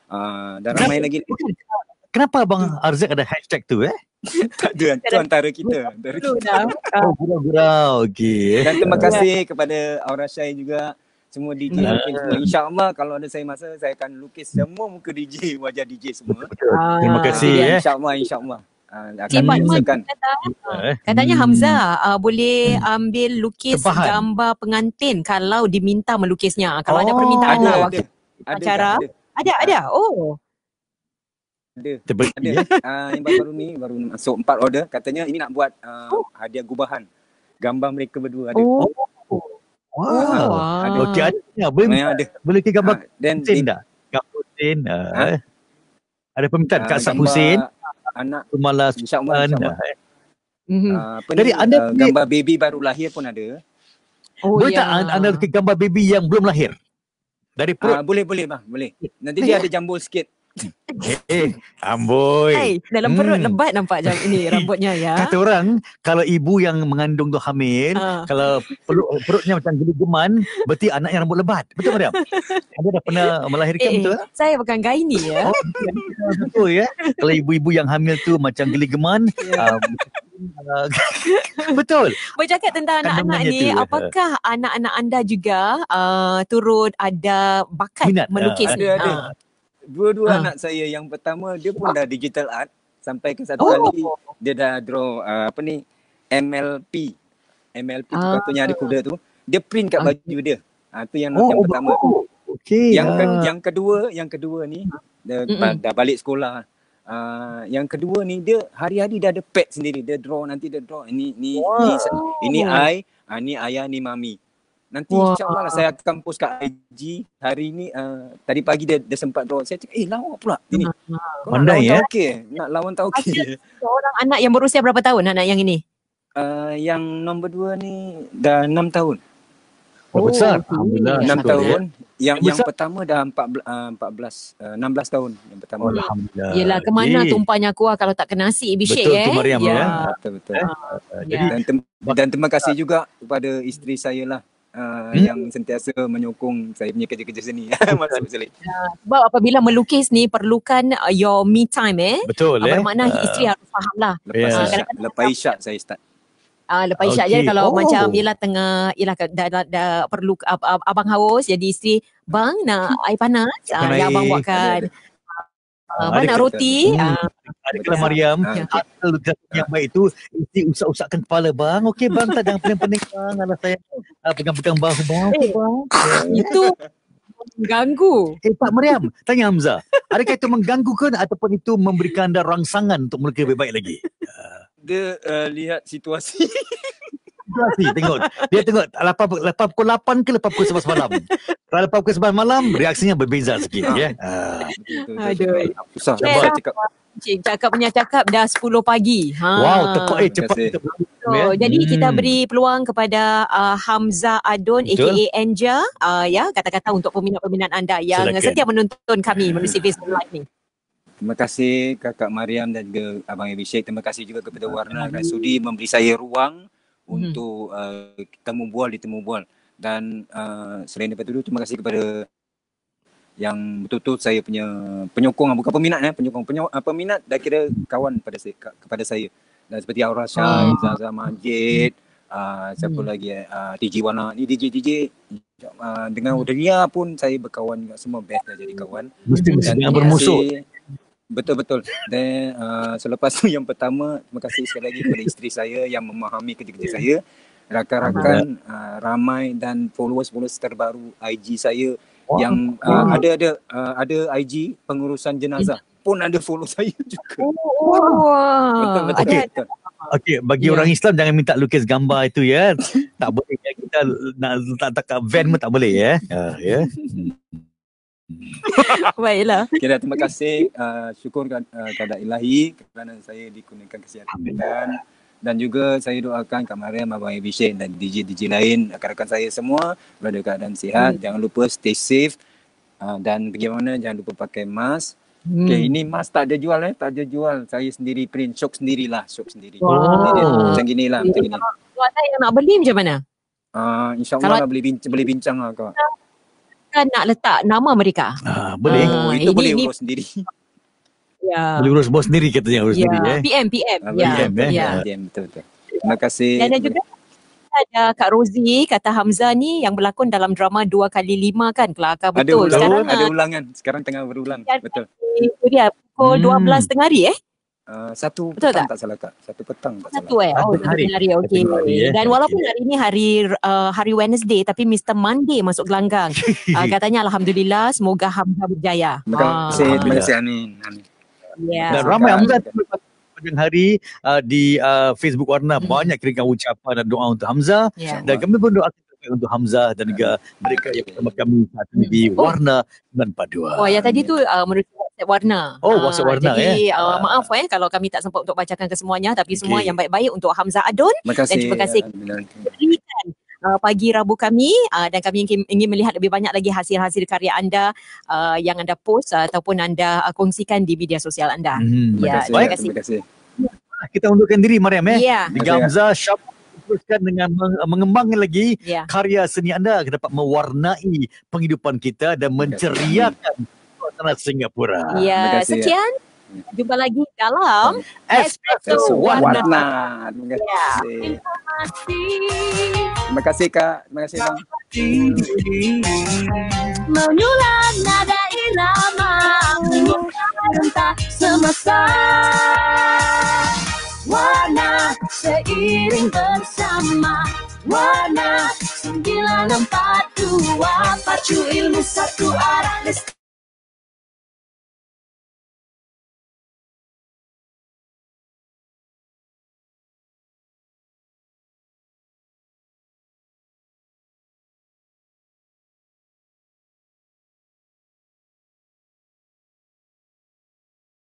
Uh, dan ramai lagi. Kenapa Abang Arzak ada hashtag tu eh? Tak ada, tu antara kita. Antara kita. Oh, gurau-gurau. Okey. Dan terima kasih kepada Aura Syai juga, semua D J Hmm. mungkin semua. InsyaAllah kalau ada saya masa, saya akan lukis semua muka D J, wajah D J semua. Ah, terima kasih ya. eh. InsyaAllah, insyaAllah. Uh, akan Cik Mat, usahakan. kata, Eh. katanya Hmm. Hamzah uh, boleh ambil lukis Tempahan. gambar pengantin kalau diminta melukisnya. Kalau ada Oh. permintaan Ada, lah ada. waktu Ada, acara. ada. Ada, ada. Oh. Ada. Terbeli Ada. eh. Uh, yang baru-baru ni, baru masuk empat order. Katanya ini nak buat uh, hadiah gubahan. Gambar mereka berdua ada. Oh. Wow. Ada. Okey, ada. Boleh Memang ada. boleh ke gambar Uh, dan Hussein dah? Kak Hussein. Uh, Ha? Ada permintaan uh, Kak Sab gambar Hussein, anak, Malas insyaAllah, insyaAllah. Mhm. Uh, apa Jadi ni, anda uh, boleh- gambar baby baru lahir pun ada. Oh, boleh ya. tak anda- anda lukis gambar baby yang belum lahir? Dari Uh, perut. boleh, boleh bang, boleh. Nanti dia ada jambul sikit. Eh, amboi. Hai, dalam perut Hmm. lebat nampak jam ini rambutnya ya. Kata orang, kalau ibu yang mengandung tu hamil, Ah. kalau perut, perutnya macam geli-geman, berarti anak yang rambut lebat. Betul, Mariam? Anda dah pernah melahirkan, Eh, betul? saya bukan gynae ya. Oh, betul ya. Kalau ibu-ibu yang hamil tu macam geli-geman, Ya. uh, uh, betul. Bercakap tentang anak-anak Kandungannya ni, tu, apakah anak-anak anda juga uh, turut ada bakat Minat, melukis ah, ni? ada, ada. Ah. Dua-dua Ah. anak saya, yang pertama dia pun dah digital art. Sampai ke satu Oh. kali dia dah draw uh, apa ni, M L P. M L P tu Ah. katanya ada kuda tu. Dia print kat Okay. baju dia. Ah, tu yang Oh, yang oh, pertama. oh. Okey. Yang ah. ke, yang kedua, yang kedua ni dia Mm-mm. dah balik sekolah. Uh, yang kedua ni dia hari-hari dah ada pad sendiri. Dia draw, nanti dia draw ini ni Wow. ni ini I, ah, ni ayah, ni mami. Nanti Wah. insyaAllah lah saya akan post kat I G. Hari ni uh, tadi pagi dia, dia sempat draw. Saya cakap, eh lawak pula ini. Kau nak Pandai, lawan eh? tak okey? Nak lawan tak okey? Seorang anak yang berusia berapa tahun anak yang ini? Uh, yang nombor dua ni dah enam tahun. Oh, besar. okey. Alhamdulillah. enam betul, tahun. Yang Yang yang besar? pertama dah empat belas, uh, empat belas uh, enam belas tahun yang pertama. Oh, Alhamdulillah. Yelah, ke mana Okey. tumpahnya kuah kalau tak kena nasi bishik Betul eh? tu, Mariam, ya. ya. Betul betul. Eh? Ya. Jadi, Dan, tem- dan terima kasih juga kepada isteri saya lah. Uh, Hmm. yang sentiasa menyokong saya punya kerja-kerja seni. Masuk Selit. Sebab apabila melukis ni perlukan uh, your me time eh. betul Uh, eh. bermakna Ah, isteri harus faham lah. Lepas Ya. isyak, lepas isyak saya start. Ah, lepas isyak je Okey. kalau Oh. macam yelah tengah yelah dah, dah, dah perlu ab, ab, abang haus jadi isteri bang nak air panas ah, Panas ya abang air. buatkan. Ah, Ah, abang ada nak ke- roti Hmm. ah, Ada kalau Mariam, Ah, okey. asal lukisan yang baik tu, isteri usap-usapkan kepala bang. Okey bang, tak jangan pening-pening bang. Alah saya ah, pegang-pegang bahu bang. Okey bang. itu mengganggu. Eh Pak Mariam, tanya Hamzah. Adakah itu mengganggu ke ataupun itu memberikan anda rangsangan untuk melukis lebih baik lagi? Dia uh, lihat situasi. Situasi, tengok. Dia tengok lepas, lepas pukul lapan ke lepas pukul sebelas malam. Kalau lepas pukul sebelas malam, reaksinya berbeza sikit. Ya. Ah. Betul, betul, Aduh. betul. Susah. Eh, Saya cakap. Cik cakap punya cakap dah sepuluh pagi. Ha. Wow, tepat eh cepat. Terima kita berlaku, So, ya. jadi kita Hmm. beri peluang kepada uh, Hamzah Adon Betul. aka Anja uh, ya kata-kata untuk peminat-peminat anda yang Silakan. setia menonton kami melalui Facebook Live ni. Terima kasih Kakak Mariam dan juga Abang Abhishek. Terima kasih juga kepada Warna dan sudi memberi saya ruang untuk uh, temu bual di temu bual. Dan uh, selain daripada itu, terima kasih kepada yang betul-betul saya punya penyokong, bukan peminat eh, penyokong, penyokong uh, peminat dah kira kawan pada saya, kepada saya. Dan seperti Aura Syai, Zaza Majid, uh, siapa Hmm. lagi eh, uh, D J Wana, ni D J D J uh, dengan Audelia pun saya berkawan juga, semua best dah jadi kawan. Mesti mesti Dan jangan terima bermusuh. kasih. Betul-betul. Dan uh, selepas tu yang pertama, terima kasih sekali lagi kepada isteri saya yang memahami kerja-kerja saya. Rakan-rakan uh, ramai dan followers-followers terbaru I G saya Wow. yang uh, ada ada uh, ada I G pengurusan jenazah pun ada follow saya juga. Oh, Betul betul. ada betul. Okey, bagi Ya. orang Islam jangan minta lukis gambar itu ya. Tak boleh ya. Kita nak letak tak kat van pun tak boleh ya. Uh, ya. baiklah. Okay, dah, terima kasih. Uh, syukur uh, kepada Ilahi kerana saya dikurniakan kesihatan. Dan juga saya doakan Kak Mariam, Abang Abhishek dan D J-D J lain, rakan-rakan saya semua berada keadaan sihat. Hmm. Jangan lupa stay safe. Uh, dan bagaimana jangan lupa pakai mask. Hmm. Okay, ini mask tak ada jual eh. Tak ada jual. Saya sendiri print. Shop sendirilah. Shop sendiri. Wow. Jadi, dia, macam gini lah. Macam gini. Kalau ada yang nak beli macam mana? Uh, InsyaAllah Kalau- lah boleh bincang, boleh bincang lah kak. kita nak letak nama mereka. Ah, boleh. Oh, Ah, itu ini- boleh ini- urus sendiri. Ya. Boleh urus bos sendiri katanya urus Ya, sendiri eh. P M, P M. Ah, Ya, P M, eh. ya. Ya, betul betul. Terima kasih. Dan ada juga ada Kak Rozi kata Hamzah ni yang berlakon dalam drama dua kali lima kan, kelakar Ada betul. ulang, Sekarang ada ah, ulangan. Sekarang tengah berulang. Betul. itu dia pukul Hmm. dua belas tengah hari eh? Uh, satu Betul petang tak? tak? salah Kak. Satu petang tak Satu salah. eh? Oh, Satu satu hari. hari. Okey. Satu hari, eh. Dan walaupun Okey. hari ni hari uh, hari Wednesday tapi Mister Monday masuk gelanggang. uh, katanya alhamdulillah semoga Hamzah berjaya. Terima kasih. Ah, Terima kasih Amin. Amin. ya. Dan Terima ramai kasih, Hamzah Kak. pada hari uh, di uh, Facebook Warna banyak kirikan ucapan dan doa untuk Hamzah. Ya. Dan kami pun doakan untuk Hamzah dan juga mereka yang bersama kami saat ini di Oh. Warna sembilan empat dua. Oh, yang tadi tu uh, menerusi WhatsApp Warna. Oh, Ah, WhatsApp Warna, jadi, eh. uh, Ah. maaf eh kalau kami tak sempat untuk bacakan ke semuanya, tapi semua Okey. yang baik-baik untuk Hamzah Adon. Terima kasih. Dan terima kasih Alhamdulillah. berikan uh, pagi Rabu kami uh, dan kami ingin, ingin melihat lebih banyak lagi hasil-hasil karya anda uh, yang anda post uh, ataupun anda uh, kongsikan di media sosial anda. Hmm. Ya, Terima Baik. kasih. Terima kasih. Kita undurkan diri Mariam eh. Ya. Di Terima kasih, Hamzah Shop teruskan dengan meng- mengembangkan lagi Ya. karya seni anda agar dapat mewarnai penghidupan kita dan menceriakan suasana Singapura. Ya, Terima kasih, ya. sekian. Jumpa lagi dalam Espresso Espresso Warna. Warna. Terima kasih. Terima kasih Kak. Terima kasih Bang. Menyulam nada irama Rentah semesta Warna seiring bersama Warna sembilan empat dua Pacu ilmu satu arah listrik